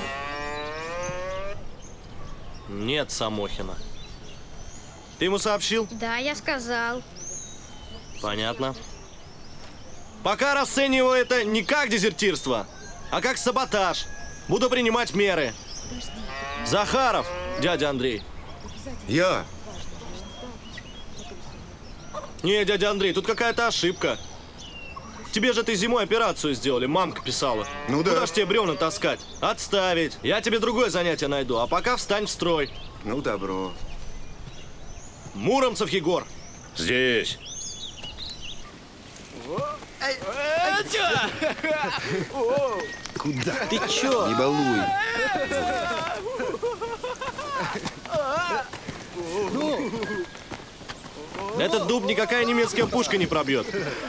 Speaker 15: Нет Самохина. Ты ему сообщил?
Speaker 13: Да, я сказал.
Speaker 15: Понятно. Пока расцениваю это не как дезертирство, а как саботаж. Буду принимать меры. Захаров, дядя Андрей.
Speaker 1: Я.
Speaker 15: Не, дядя Андрей, тут какая-то ошибка. Тебе же этой зимой операцию сделали, мамка писала.
Speaker 1: Ну да.
Speaker 15: Куда ж тебе бревна таскать? Отставить. Я тебе другое занятие найду, а пока встань в строй.
Speaker 1: Ну, добро.
Speaker 15: Муромцев Егор.
Speaker 14: Здесь.
Speaker 1: Куда?
Speaker 19: Ты чё?
Speaker 1: Не балуй.
Speaker 15: Этот дуб никакая немецкая пушка не пробьет.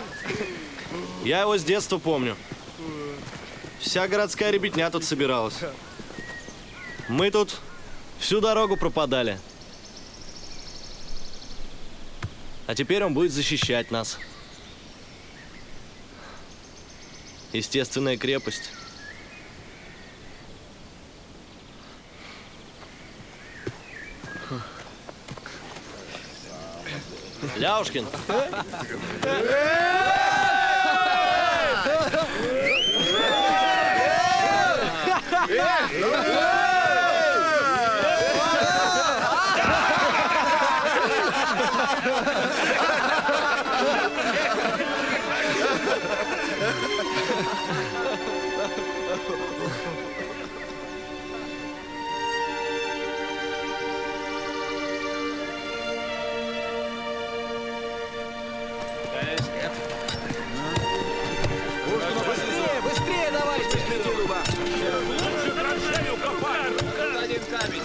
Speaker 15: Я его с детства помню. Вся городская ребятня тут собиралась. Мы тут всю дорогу пропадали. А теперь он будет защищать нас. Естественная крепость. Ляушкин.
Speaker 8: Быстрее, быстрее давайте! Лучше траншею копай! Один камень!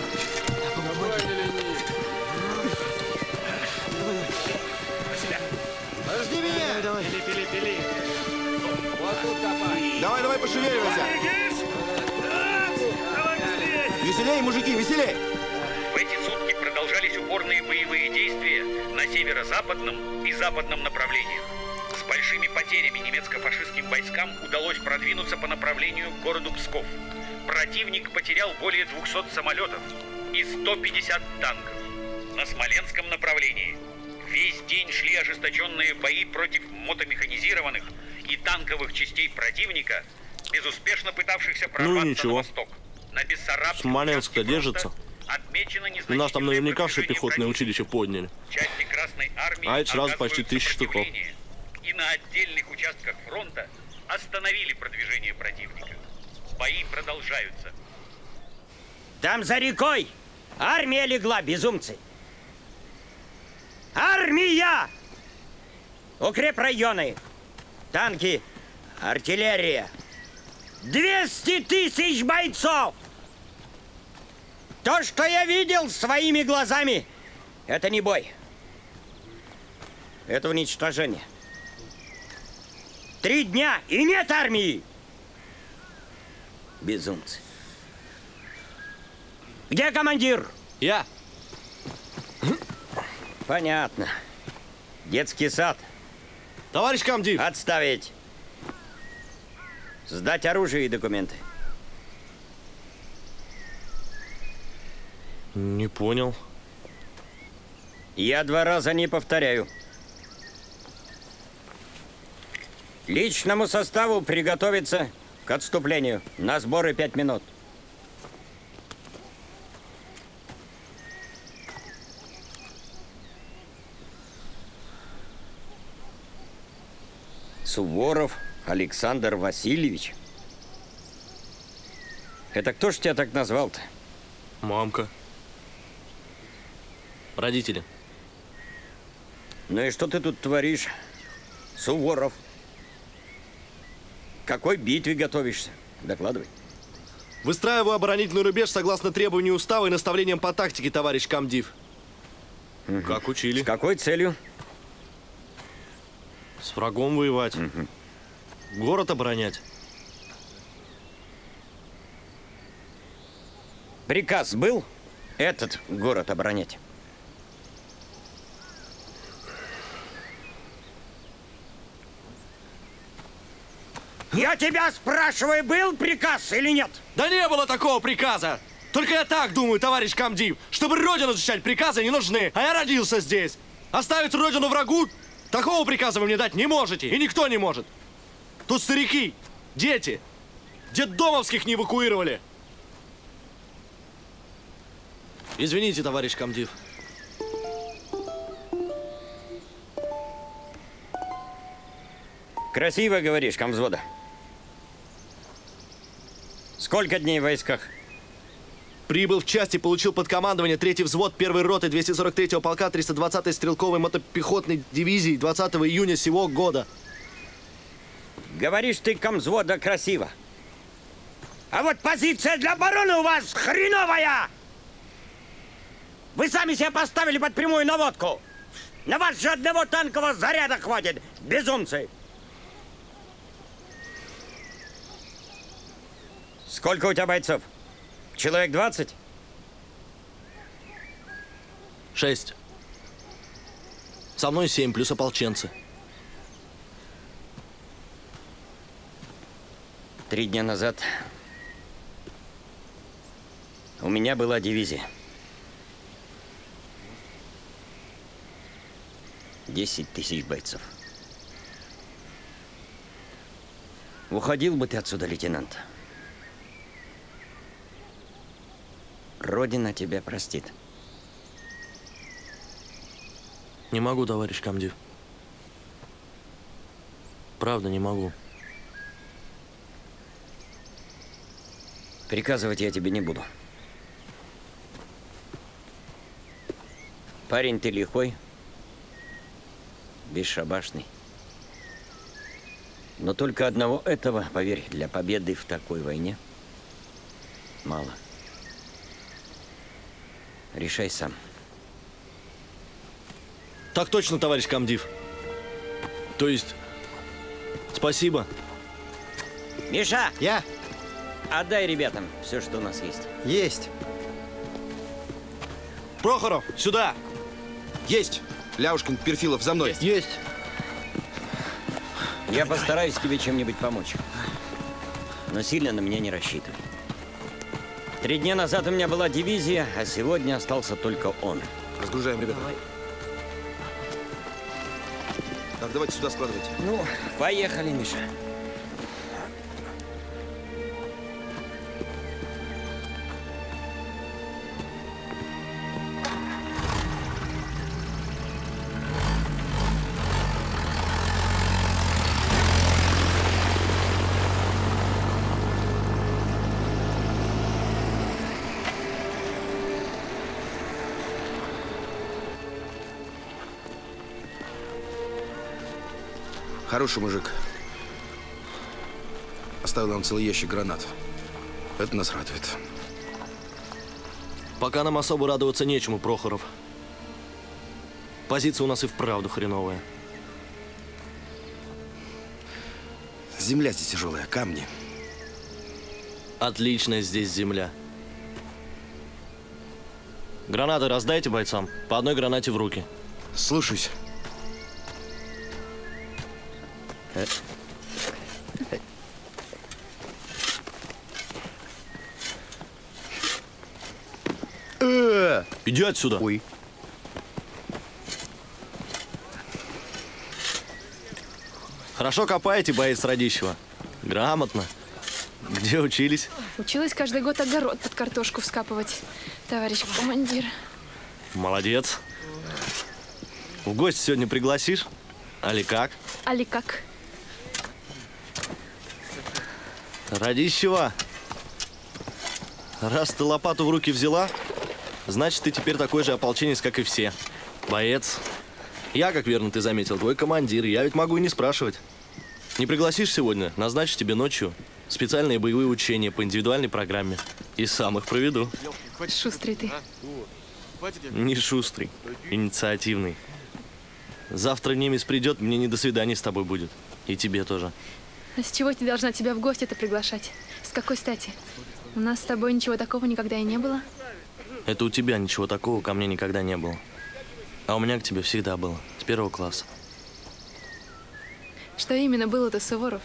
Speaker 1: Подожди меня!
Speaker 8: Давай. Пили. Вот тут копай.
Speaker 1: Давай, пошевеливайся! Веселей, мужики, веселей!
Speaker 12: В эти сутки продолжались упорные боевые действия на северо-западном и западном направлениях. С большими потерями немецко-фашистским войскам удалось продвинуться по направлению к городу Псков. Противник потерял более 200 самолетов и 150 танков. На Смоленском направлении весь день шли ожесточенные бои против мотомеханизированных и танковых частей противника, безуспешно пытавшихся прорваться на восток. На Бессарабском
Speaker 15: Смоленск-то держится. У нас там наверняка все пехотное училище подняли.
Speaker 12: Части Красной армии
Speaker 15: А это сразу почти 1000 штуков.
Speaker 12: И на отдельных участках фронта остановили продвижение противника. Бои продолжаются.
Speaker 22: Там за рекой армия легла, безумцы. Армия! Укрепрайоны, танки, артиллерия. 200 000 бойцов! То, что я видел своими глазами, это не бой. Это уничтожение. 3 дня и нет армии! Безумцы. Где командир?
Speaker 15: Я.
Speaker 22: Понятно. Детский сад.
Speaker 15: Товарищ комдив.
Speaker 22: Отставить. Сдать оружие и документы.
Speaker 15: Не понял.
Speaker 22: Я 2 раза не повторяю. Личному составу приготовиться к отступлению. На сборы 5 минут. Суворов Александр Васильевич. Это кто ж тебя так назвал-то?
Speaker 15: Мамка. Родители.
Speaker 22: Ну и что ты тут творишь, Суворов? К какой битве готовишься? Докладывай.
Speaker 15: Выстраиваю оборонительный рубеж согласно требованию устава и наставлениям по тактике, товарищ комдив. Как учили.
Speaker 22: С какой целью?
Speaker 15: С врагом воевать. Город оборонять.
Speaker 22: Приказ был этот город оборонять? Я тебя спрашиваю, был приказ или нет?
Speaker 15: Да не было такого приказа! Только я так думаю, товарищ комдив. Чтобы родину защищать, приказы не нужны. А я родился здесь. Оставить родину врагу? Такого приказа вы мне дать не можете. И никто не может. Тут старики, дети. Детдомовских не эвакуировали. Извините, товарищ комдив.
Speaker 22: Красиво говоришь, комвзвода. Сколько дней в войсках?
Speaker 15: Прибыл в часть и получил под командование 3-й взвод 1-й роты 243-го полка 320-й стрелковой мотопехотной дивизии 20 июня сего года.
Speaker 22: Говоришь ты, комвзвода, красиво. А вот позиция для обороны у вас хреновая! Вы сами себя поставили под прямую наводку. На вас же одного танкового заряда хватит, безумцы! Сколько у тебя бойцов? Человек 20?
Speaker 15: 6. Со мной 7, плюс ополченцы.
Speaker 22: 3 дня назад у меня была дивизия. 10 000 бойцов. Уходил бы ты отсюда, лейтенант. Родина тебя простит.
Speaker 15: Не могу, товарищ комдив. Правда, не могу.
Speaker 22: Приказывать я тебе не буду. Парень ты лихой, бесшабашный. Но только одного этого, поверь, для победы в такой войне мало. Решай сам.
Speaker 15: Так точно, товарищ комдив. То есть, спасибо.
Speaker 22: Миша!
Speaker 1: Я?
Speaker 22: Отдай ребятам все, что у нас есть.
Speaker 1: Есть.
Speaker 15: Прохоров, сюда!
Speaker 5: Есть! Ляушкин, Перфилов, за мной.
Speaker 1: Есть.
Speaker 22: Я постараюсь тебе чем-нибудь помочь. Но сильно на меня не рассчитывай. 3 дня назад у меня была дивизия, а сегодня остался только он.
Speaker 5: Разгружаем, ребята. Так, давайте сюда складывайте.
Speaker 22: Ну, поехали, Миша.
Speaker 5: Хороший мужик. Оставил нам целый ящик гранат. Это нас радует.
Speaker 15: Пока нам особо радоваться нечему, Прохоров. Позиция у нас и вправду хреновая.
Speaker 5: Земля здесь тяжелая, камни.
Speaker 15: Отличная здесь земля. Гранаты раздайте бойцам. По одной гранате в руки.
Speaker 5: Слушаюсь.
Speaker 15: Иди отсюда.
Speaker 1: Ой.
Speaker 15: Хорошо копаете, боец Радищева. Грамотно. Где учились?
Speaker 21: Училась каждый год огород под картошку вскапывать, товарищ командир.
Speaker 15: Молодец. В гости сегодня пригласишь? Али как?
Speaker 21: Али как?
Speaker 15: Радищева, раз ты лопату в руки взяла, значит, ты теперь такой же ополченец, как и все. Боец. Я, как верно ты заметил, твой командир. Я ведь могу и не спрашивать. Не пригласишь сегодня, назначу тебе ночью специальные боевые учения по индивидуальной программе. И сам их проведу.
Speaker 21: Шустрый ты.
Speaker 15: Не шустрый, инициативный. Завтра немец придет, мне не до свидания с тобой будет. И тебе тоже.
Speaker 21: А с чего я должна тебя в гости-то приглашать? С какой стати? У нас с тобой ничего такого никогда и не было.
Speaker 15: Это у тебя ничего такого ко мне никогда не было. А у меня к тебе всегда было. С 1 класса.
Speaker 21: Что именно было-то, Суворов?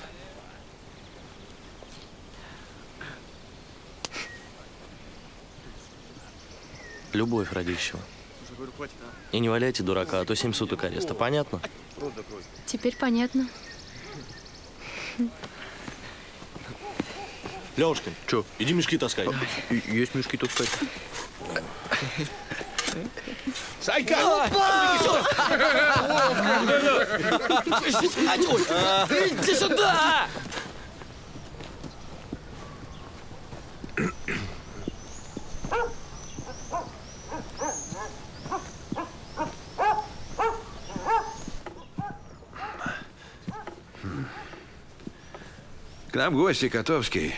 Speaker 15: Любовь, Радищева. И не валяйте дурака, а то 7 суток ареста. Понятно?
Speaker 21: Теперь понятно.
Speaker 15: Левушкин, что, иди мешки таскай.
Speaker 2: Есть мешки таскать.
Speaker 8: Сайка! Иди сюда!
Speaker 20: К нам гости, Котовский.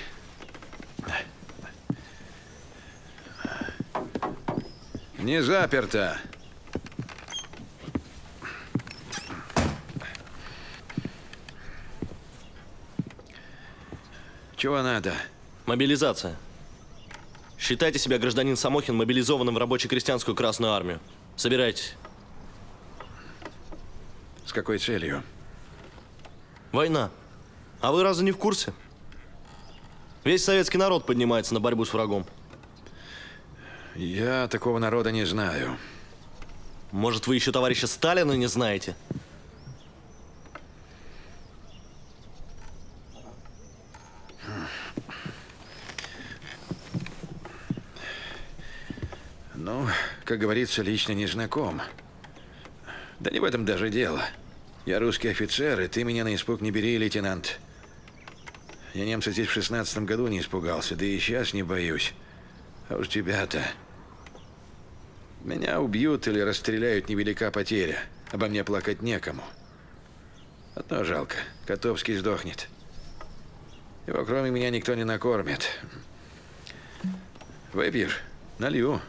Speaker 20: Не заперто. Чего надо?
Speaker 15: Мобилизация. Считайте себя, гражданин Самохин, мобилизованным в рабоче-крестьянскую Красную Армию. Собирайтесь.
Speaker 20: С какой целью?
Speaker 15: Война. А вы разве не в курсе? Весь советский народ поднимается на борьбу с врагом.
Speaker 20: Я такого народа не знаю.
Speaker 15: Может, вы еще товарища Сталина не знаете?
Speaker 20: Ну, как говорится, лично не знаком. Да не в этом даже дело. Я русский офицер, и ты меня на испуг не бери, лейтенант. Я немца здесь в 16-м году не испугался, да и сейчас не боюсь. А уж тебя-то. Меня убьют или расстреляют, невелика потеря. Обо мне плакать некому. Одно жалко. Котовский сдохнет. Его кроме меня никто не накормит. Выпьешь? Налью.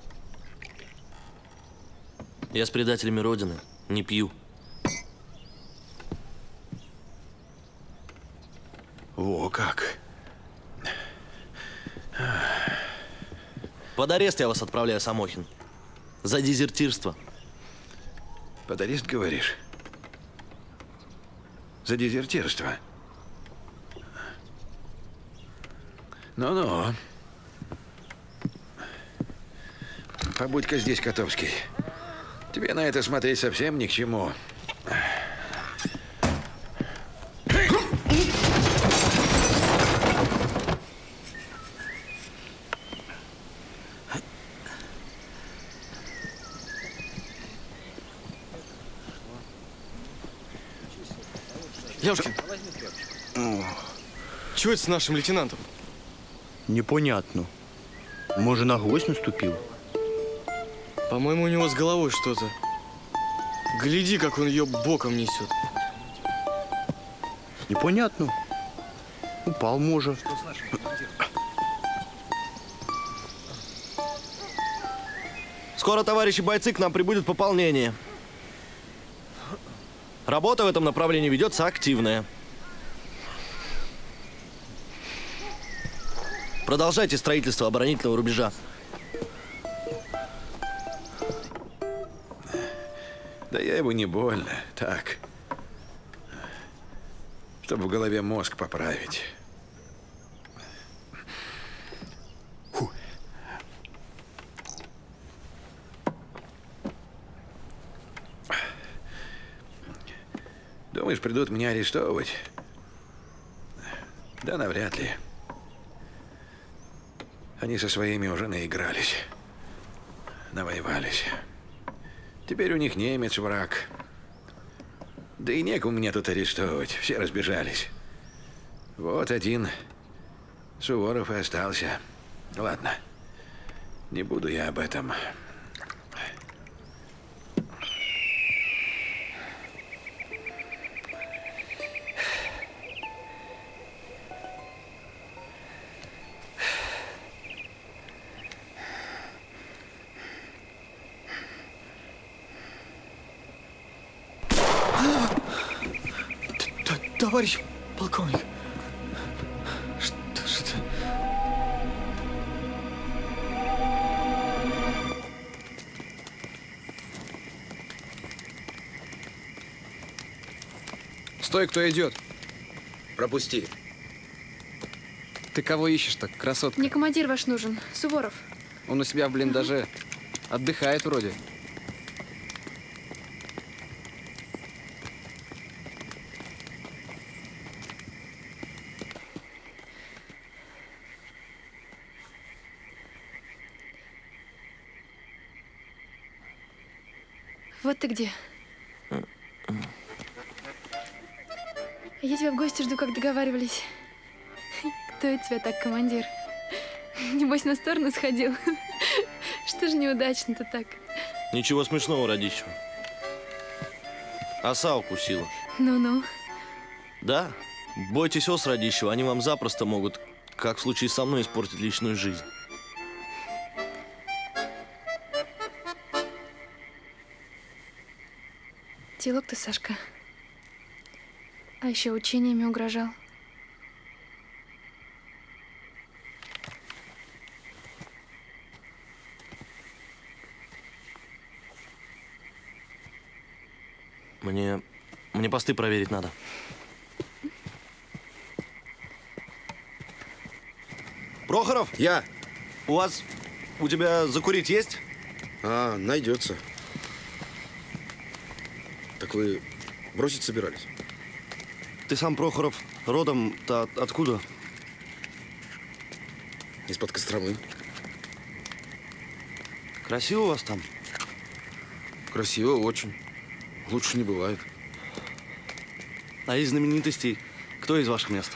Speaker 15: Я с предателями Родины не пью.
Speaker 20: Во как.
Speaker 15: Под арест я вас отправляю, Самохин. За дезертирство.
Speaker 20: Под арест, говоришь? За дезертирство? Ну-ну. Побудь-ка здесь, Котовский. Тебе на это смотреть совсем ни к чему.
Speaker 7: Левушкин, чего это с нашим лейтенантом?
Speaker 2: Непонятно. Может, на гвоздь наступил?
Speaker 7: По-моему, у него с головой что-то. Гляди, как он ее боком несет.
Speaker 2: Непонятно. Упал, может.
Speaker 15: Скоро, товарищи бойцы, к нам прибудет пополнение. Работа в этом направлении ведется активная. Продолжайте строительство оборонительного рубежа.
Speaker 20: Да я его не больно, так. Чтобы в голове мозг поправить. Фу. Думаешь, придут меня арестовывать? Да навряд ли. Они со своими уже наигрались. Навоевались. Теперь у них немец враг. Да и некому меня тут арестовывать. Все разбежались. Вот один Суворов и остался. Ладно. Не буду я об этом.
Speaker 7: Товарищ полковник, что же это?
Speaker 6: Стой, кто идет?
Speaker 5: Пропусти.
Speaker 6: Ты кого ищешь-то, красотка?
Speaker 21: Мне командир ваш нужен, Суворов.
Speaker 6: Он у себя в блиндаже. Отдыхает вроде.
Speaker 21: Вот ты где. Я тебя в гости жду, как договаривались. Кто это тебя так, командир? Небось, на сторону сходил. Что ж неудачно-то так?
Speaker 15: Ничего смешного, Радищева. Оса укусила.
Speaker 21: Ну-ну.
Speaker 15: Да, бойтесь ос, Радищева, они вам запросто могут, как в случае со мной, испортить личную жизнь.
Speaker 21: Телок ты, Сашка. А еще учениями угрожал.
Speaker 15: Мне посты проверить надо. Прохоров?
Speaker 5: Я.
Speaker 15: У тебя закурить есть?
Speaker 5: А, найдется. Так вы бросить собирались?
Speaker 15: Ты сам, Прохоров, родом-то откуда?
Speaker 5: Из-под Костромы.
Speaker 15: Красиво у вас там?
Speaker 5: Красиво очень. Лучше не бывает.
Speaker 15: А из знаменитостей кто из ваших мест?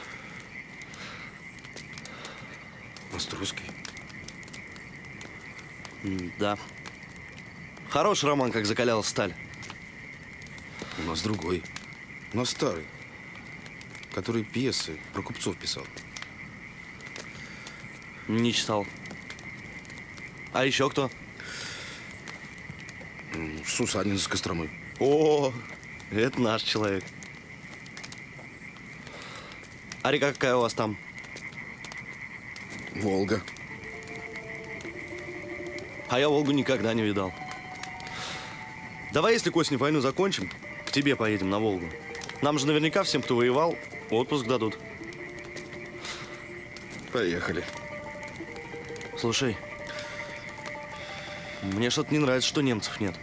Speaker 5: Острозский.
Speaker 15: Да. Хороший роман, как закалялась сталь.
Speaker 5: У нас другой. У нас старый. Который пьесы про купцов писал.
Speaker 15: Не читал. А еще кто?
Speaker 5: Сусанин из Костромы.
Speaker 15: О, это наш человек. А река какая у вас там?
Speaker 5: Волга.
Speaker 15: А я Волгу никогда не видал. Давай, если к осени войну закончим, к тебе поедем на Волгу. Нам же наверняка всем, кто воевал, отпуск дадут.
Speaker 5: Поехали.
Speaker 15: Слушай, мне что-то не нравится, что немцев нет.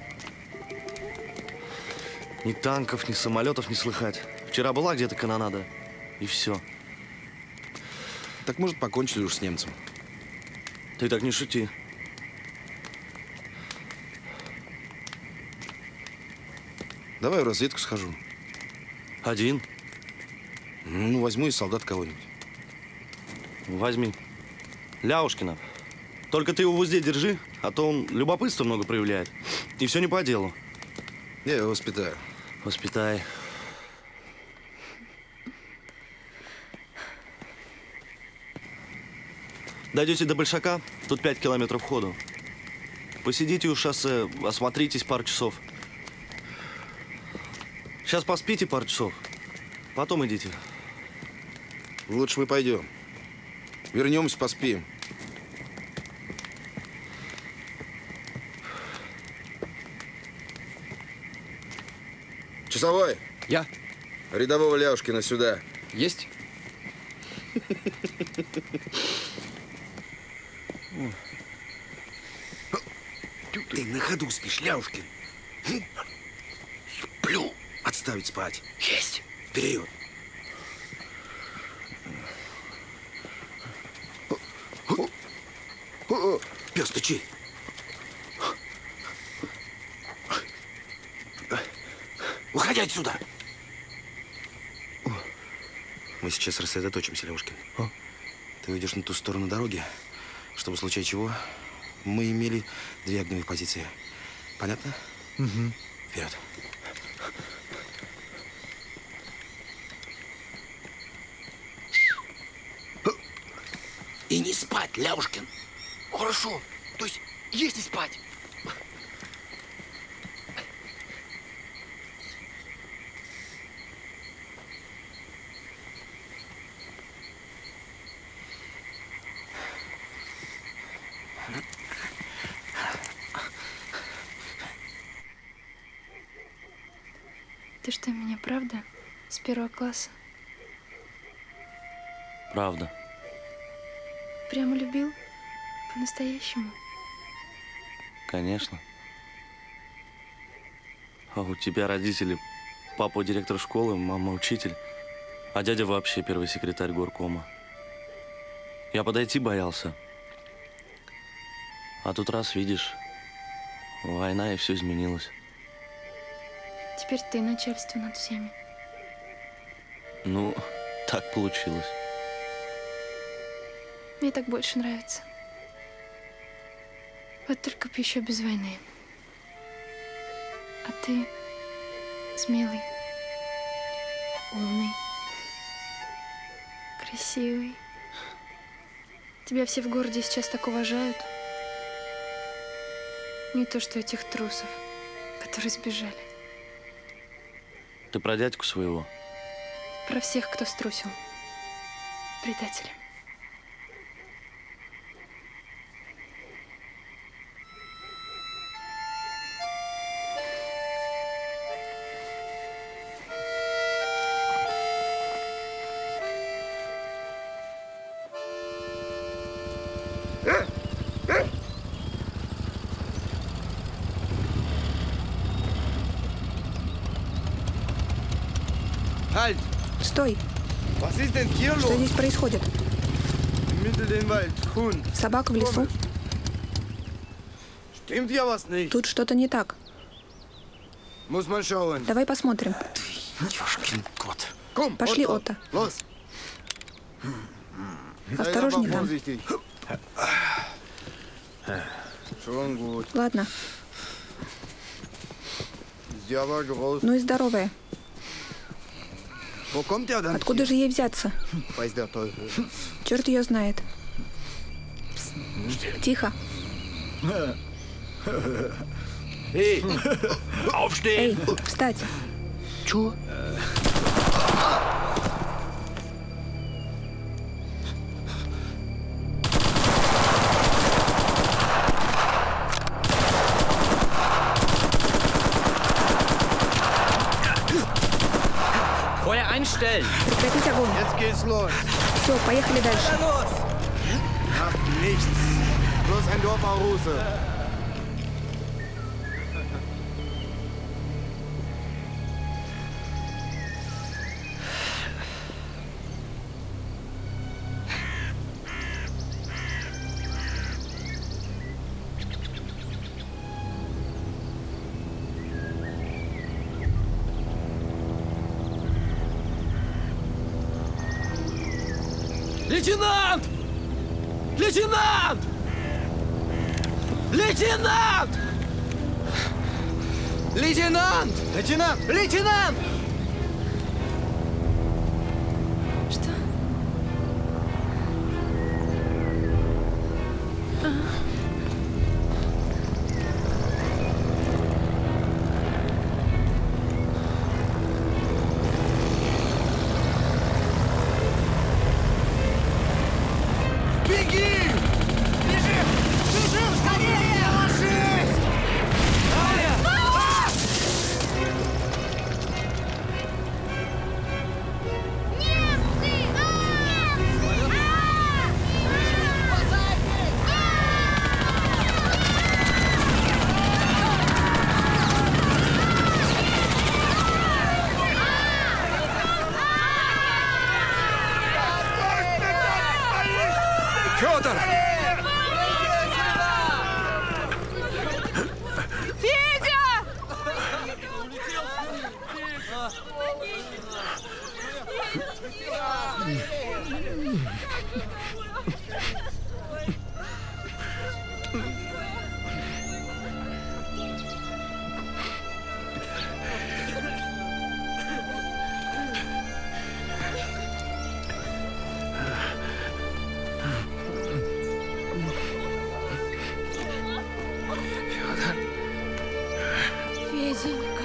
Speaker 15: Ни танков, ни самолетов не слыхать. Вчера была где-то канонада, и все.
Speaker 5: Так, может, покончили уж с немцем?
Speaker 15: Ты так не шути.
Speaker 5: Давай в разведку схожу.
Speaker 15: Один?
Speaker 5: Ну, возьму из солдат кого-нибудь.
Speaker 15: Возьми. Ляушкина. Только ты его в узде держи, а то он любопытство много проявляет. И все не по делу.
Speaker 5: Я его воспитаю.
Speaker 15: Воспитай. Дойдете до Большака, тут 5 километров ходу. Посидите у шоссе, осмотритесь пару часов. Сейчас поспите пару часов, потом идите.
Speaker 5: Лучше мы пойдем. Вернемся, поспим. Часовой.
Speaker 6: Я.
Speaker 5: Рядового Ляушкина сюда.
Speaker 6: Есть?
Speaker 5: Ты на ходу спишь, Ляушкин. Сплю. Отставить спать. Есть. Вперед. Пес, ты чей? Уходи отсюда. Мы сейчас рассредоточимся, Левушкин. Ты уйдешь на ту сторону дороги, чтобы в случае чего мы имели 2 огневые позиции. Понятно?
Speaker 6: Угу.
Speaker 5: Вперед. И не спать, Лявушкин.
Speaker 11: Хорошо. То есть есть не спать.
Speaker 21: Ты что, меня правда с 1 класса
Speaker 15: Правда.
Speaker 21: прямо любил? По-настоящему?
Speaker 15: Конечно. А у тебя родители, папа директор школы, мама учитель, а дядя вообще первый секретарь горкома. Я подойти боялся. А тут раз, видишь, война, и все изменилось.
Speaker 21: Теперь ты начальство над всеми.
Speaker 15: Ну, так получилось.
Speaker 21: Мне так больше нравится. Вот только бы еще без войны. А ты смелый, умный, красивый. Тебя все в городе сейчас так уважают. Не то, что этих трусов, которые сбежали.
Speaker 15: Ты про дядьку своего?
Speaker 21: Про всех, кто струсил. Предатели.
Speaker 1: Halt!
Speaker 3: Стой!
Speaker 1: Was ist denn hier
Speaker 3: Что
Speaker 1: los?
Speaker 3: здесь происходит?
Speaker 1: Mitten im Wald, Hund.
Speaker 3: Собака в лесу.
Speaker 1: Stimmt hier was nicht?
Speaker 3: Тут что-то не так.
Speaker 1: Muss man schauen.
Speaker 3: Давай посмотрим.
Speaker 1: Ёшкин кот. Komm,
Speaker 3: Пошли,
Speaker 1: Otto.
Speaker 3: Отто.
Speaker 1: Los.
Speaker 3: Осторожней
Speaker 1: Sei aber
Speaker 3: там.
Speaker 1: vorsichtig. Schon gut.
Speaker 3: Ладно.
Speaker 1: Sie aber groß.
Speaker 3: Ну и здоровая.
Speaker 1: Wo kommt der dann?
Speaker 3: Откуда же ей взяться?
Speaker 1: Weiß der Teufel.
Speaker 3: Черт ее знает. Тихо.
Speaker 1: Hey,
Speaker 3: Эй, встать.
Speaker 1: Чё?
Speaker 19: Feuer einstellen!
Speaker 3: Прекратить огонь.
Speaker 1: Jetzt geht's los.
Speaker 3: Все, поехали дальше.
Speaker 1: Ach, nichts. Bloß ein Dorfmaruse.
Speaker 7: Лейтенант! Лейтенант! Лейтенант! Лейтенант!
Speaker 1: Лейтенант!
Speaker 7: Лейтенант!
Speaker 21: Что? Ага.
Speaker 1: Беги! Бежим! Бежим скорее! Ложись!
Speaker 7: Федор!
Speaker 16: Федя!
Speaker 9: Феденька.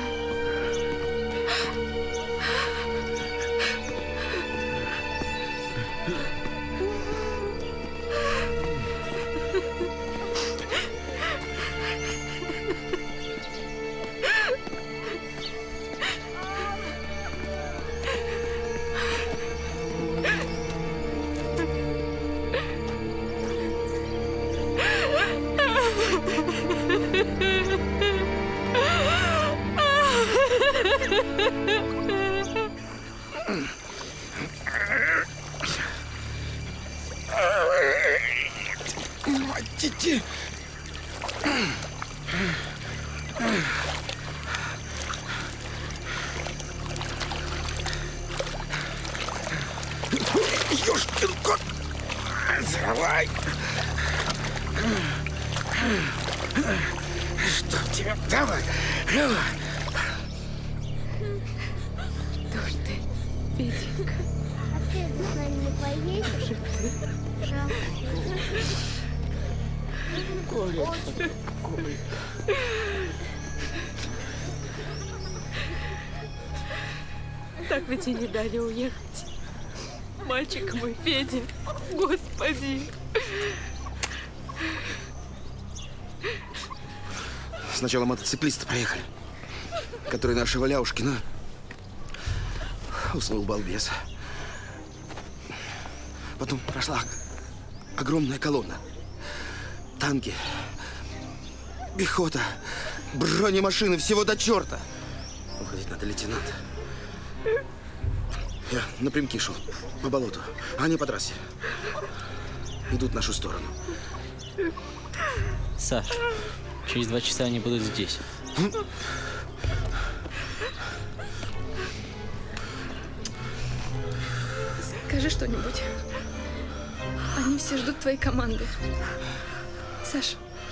Speaker 8: Хватите. Ёшкин кот. Давай. Что тебе? Давай. Давай.
Speaker 21: Кто ж ты, Петенька?
Speaker 13: А ты с нами не поедешь?
Speaker 21: Так ведь и не дали уехать. Мальчик мой, Федя. Господи.
Speaker 5: Сначала мотоциклисты проехали, которые нашего Ляушкина. Уснул балбес. Потом прошла огромная колонна. Танки, пехота, бронемашины, всего до черта. Уходить надо, лейтенант. Я напрямки шел по болоту, а они по трассе. Идут в нашу сторону.
Speaker 19: Саш, через 2 часа они будут здесь.
Speaker 21: Скажи что-нибудь. Они все ждут твоей команды. Саша.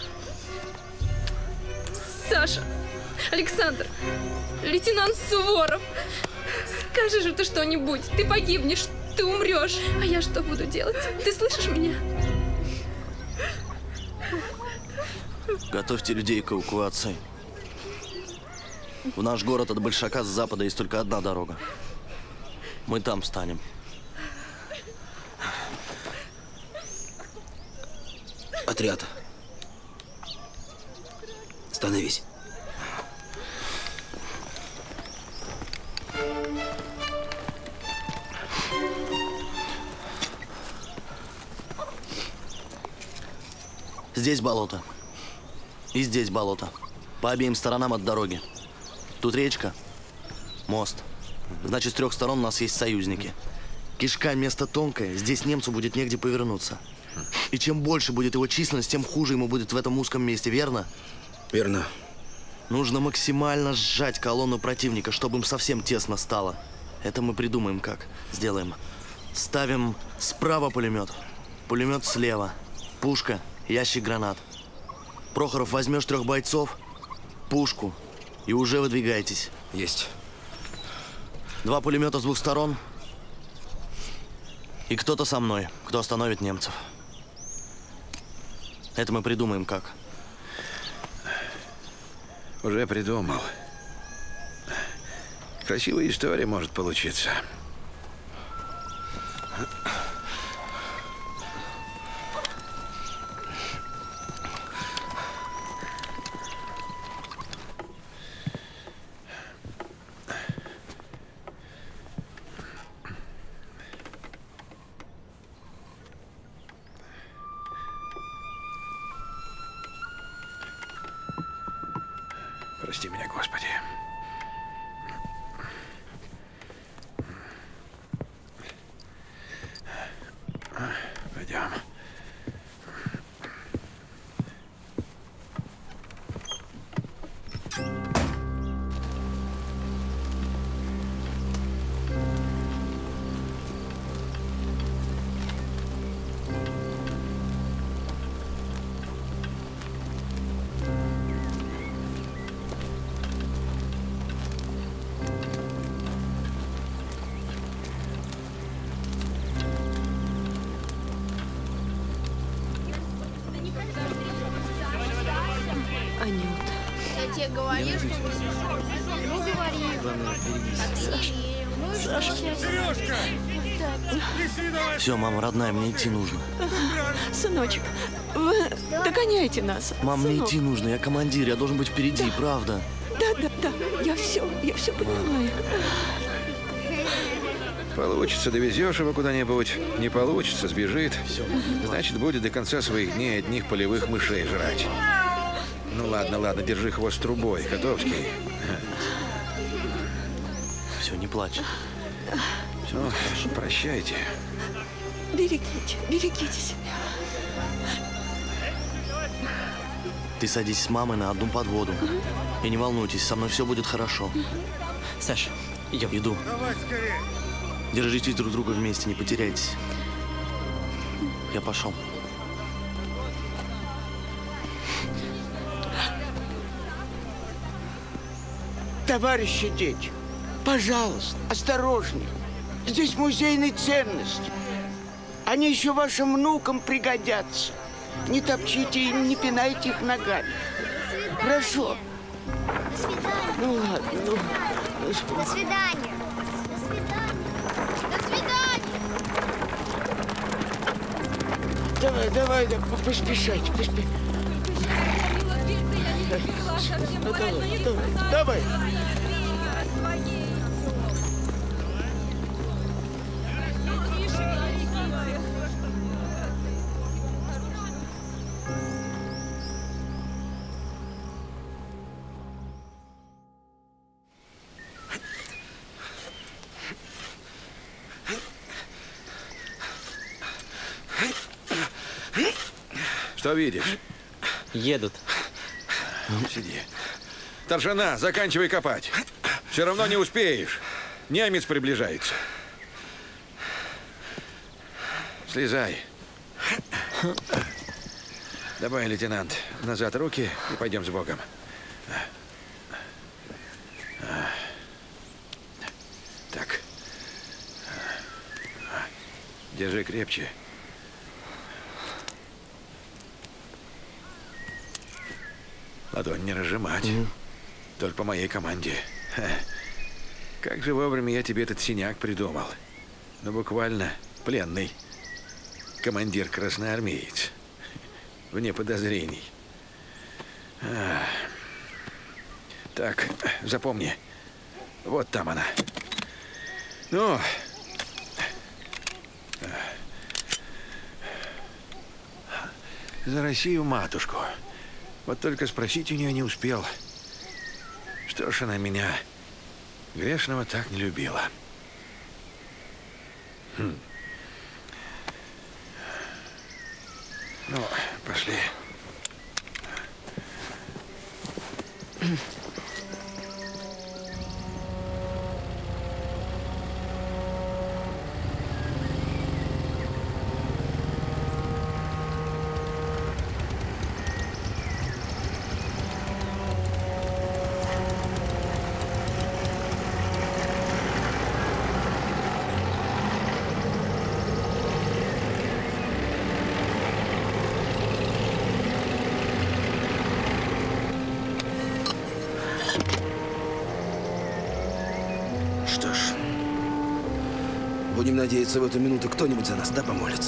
Speaker 21: Саша! Александр! Лейтенант Суворов! Скажи же ты что-нибудь. Ты погибнешь, ты умрешь. А я что буду делать? Ты слышишь меня?
Speaker 15: Готовьте людей к эвакуации. В наш город от Большака с запада есть только одна дорога. Мы там встанем.
Speaker 5: Отряд. Становись.
Speaker 15: Здесь болото. И здесь болото. По обеим сторонам от дороги. Тут речка, мост. Значит, с 3 сторон у нас есть союзники. Кишка место тонкое, здесь немцу будет негде повернуться. И чем больше будет его численность, тем хуже ему будет в этом узком месте, верно?
Speaker 5: Верно.
Speaker 15: Нужно максимально сжать колонну противника, чтобы им совсем тесно стало. Это мы придумаем как. Сделаем. Ставим справа пулемет, пулемет слева, пушка, ящик гранат. Прохоров, возьмешь 3 бойцов, пушку и уже выдвигайтесь.
Speaker 5: Есть.
Speaker 15: 2 пулемета с 2 сторон. И кто-то со мной, кто остановит немцев. Это мы придумаем как.
Speaker 20: Уже придумал. Красивая история может получиться. Прости меня, Господи. Пойдем.
Speaker 16: Я тебе говорю, что мы
Speaker 21: Саша.
Speaker 16: Сережка!
Speaker 15: Все, мама родная, мне идти нужно.
Speaker 21: Сыночек, вы догоняйте нас.
Speaker 15: Мам, мне
Speaker 21: сынок.
Speaker 15: идти нужно, я командир, я должен быть впереди, правда.
Speaker 21: Да, я все понимаю.
Speaker 20: Получится, довезешь его куда-нибудь. Не получится, сбежит. Значит, будет до конца своих дней одних полевых мышей жрать. Ну ладно, держи хвост трубой, Котовский.
Speaker 15: Все, не плачь.
Speaker 20: Все, прощайте.
Speaker 9: Берегите себя.
Speaker 15: Ты садись с мамой на одну подводу. И не волнуйтесь, со мной все будет хорошо.
Speaker 19: Саш, идем.
Speaker 15: Иду.
Speaker 14: Давай скорее.
Speaker 15: Держитесь друг друга вместе, не потеряйтесь. Я пошел.
Speaker 17: Товарищи дети, пожалуйста, осторожней. Здесь музейные ценности. Они еще вашим внукам пригодятся. Не топчите и не пинайте их ногами. Прошу. Ну ладно, ну.
Speaker 16: До свидания. До свидания. До свидания.
Speaker 17: Давай, поспешайте, поспешайте. Давай.
Speaker 20: Что видишь?
Speaker 19: Едут.
Speaker 20: Сиди. Старшина, заканчивай копать. Все равно не успеешь. Немец приближается. Слезай. Давай, лейтенант, назад руки и пойдем с Богом. Так. Держи крепче. Ладонь не разжимать. Только по моей команде. Как же вовремя я тебе этот синяк придумал. Ну, буквально пленный. Командир-красноармеец. Вне подозрений. Так, запомни. Вот там она. Ну. За Россию-матушку. Вот только спросить у нее не успел. Что ж она меня, грешного, так не любила. Ну, пошли.
Speaker 5: Что ж, будем надеяться, в эту минуту кто-нибудь за нас, да, помолится.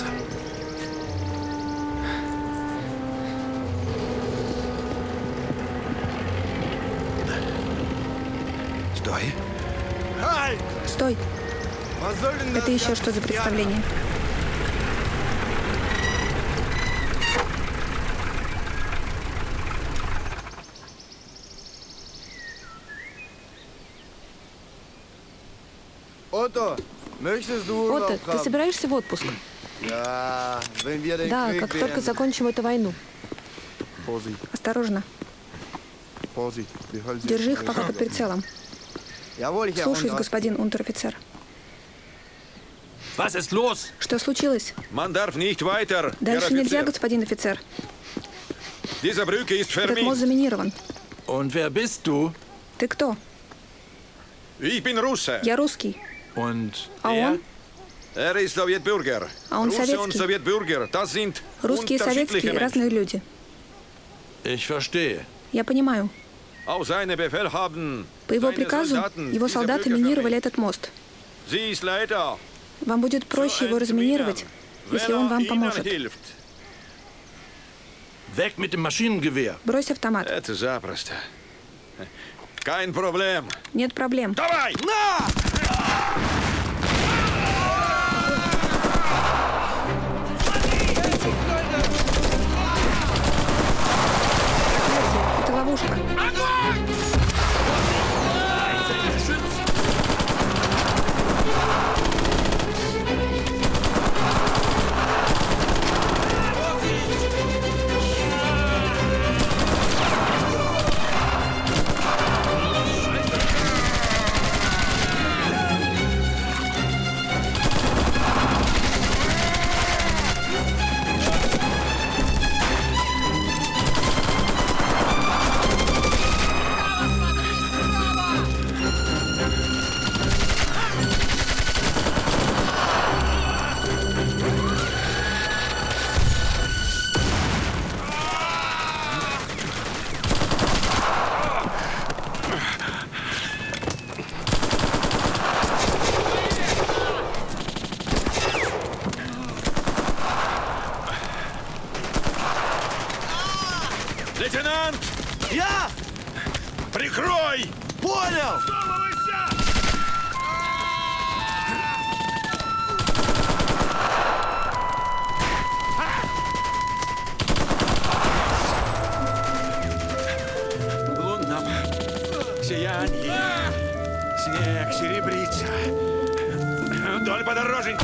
Speaker 5: Стой.
Speaker 3: Стой. Это еще что за представление?
Speaker 1: Отто,
Speaker 3: Отто, ты собираешься в отпуск? Да, как только закончим эту войну. Осторожно. Держи их пока под прицелом. Слушаюсь, господин унтер-офицер. Что случилось? Дальше нельзя, господин офицер. Этот мост заминирован. Ты кто? Я русский. А он? А он советский. Русские и советские – разные люди. Я понимаю. По его приказу его солдаты минировали этот мост. Вам будет проще его разминировать, если он вам поможет. Брось автомат.
Speaker 20: Это запросто. Kein Problem.
Speaker 3: Нет проблем.
Speaker 20: Давай! На!
Speaker 3: Это ловушка.
Speaker 20: Лейтенант!
Speaker 1: Я!
Speaker 20: Прикрой!
Speaker 1: Понял!
Speaker 20: Лунном сиянии снег серебрится. Вдоль подороженьки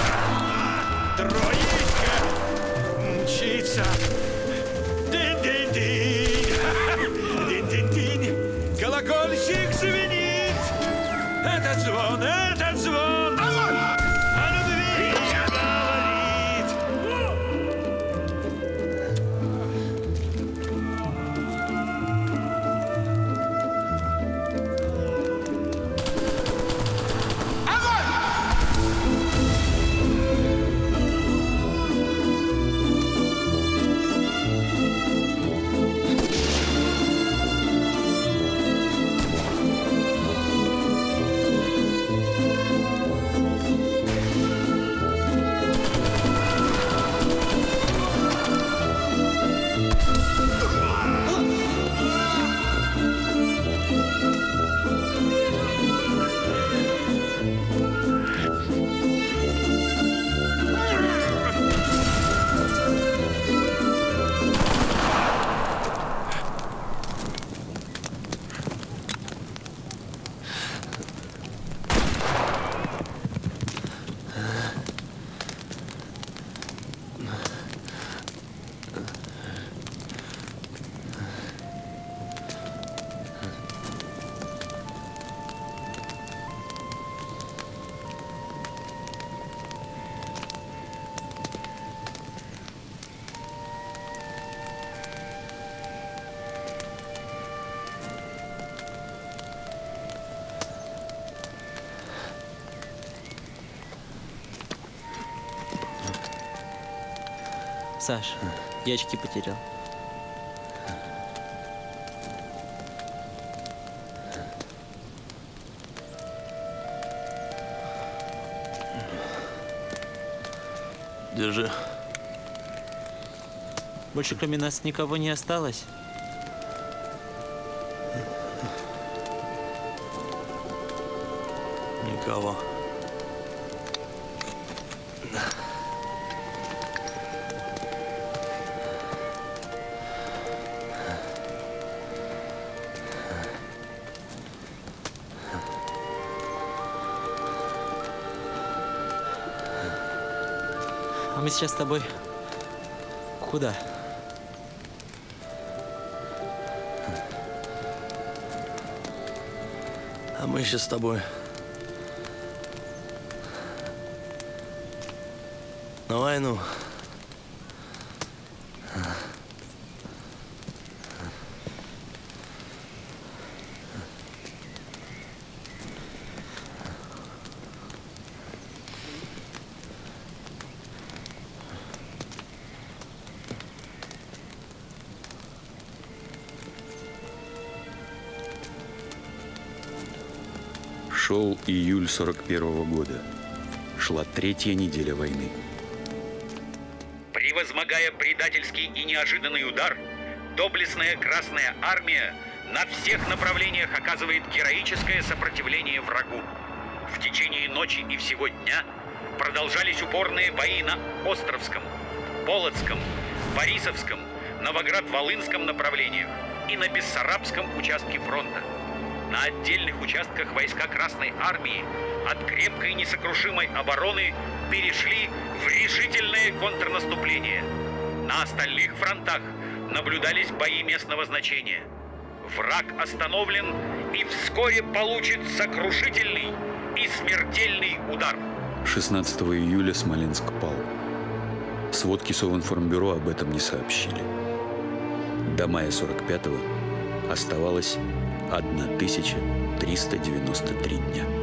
Speaker 20: троечка мчится. Динь-динь-динь, динь-динь-динь. Колокольчик звенит. Этот звон, о любви говорит.
Speaker 19: Саш, я очки потерял.
Speaker 15: Держи.
Speaker 19: Больше кроме нас никого не осталось?
Speaker 15: Никого.
Speaker 19: А мы сейчас с тобой куда?
Speaker 15: А мы сейчас с тобой на войну.
Speaker 10: Шел июль 41-го года. Шла третья неделя войны.
Speaker 12: Превозмогая предательский и неожиданный удар, доблестная Красная Армия на всех направлениях оказывает героическое сопротивление врагу. В течение ночи и всего дня продолжались упорные бои на Островском, Полоцком, Борисовском, Новоград-Волынском направлениях и на Бессарабском участке фронта. На отдельных участках войска Красной Армии от крепкой несокрушимой обороны перешли в решительное контрнаступление. На остальных фронтах наблюдались бои местного значения. Враг остановлен и вскоре получит сокрушительный и смертельный удар.
Speaker 10: 16 июля Смоленск пал. Сводки Совинформбюро об этом не сообщили. До мая 45-го оставалось 1393 дня.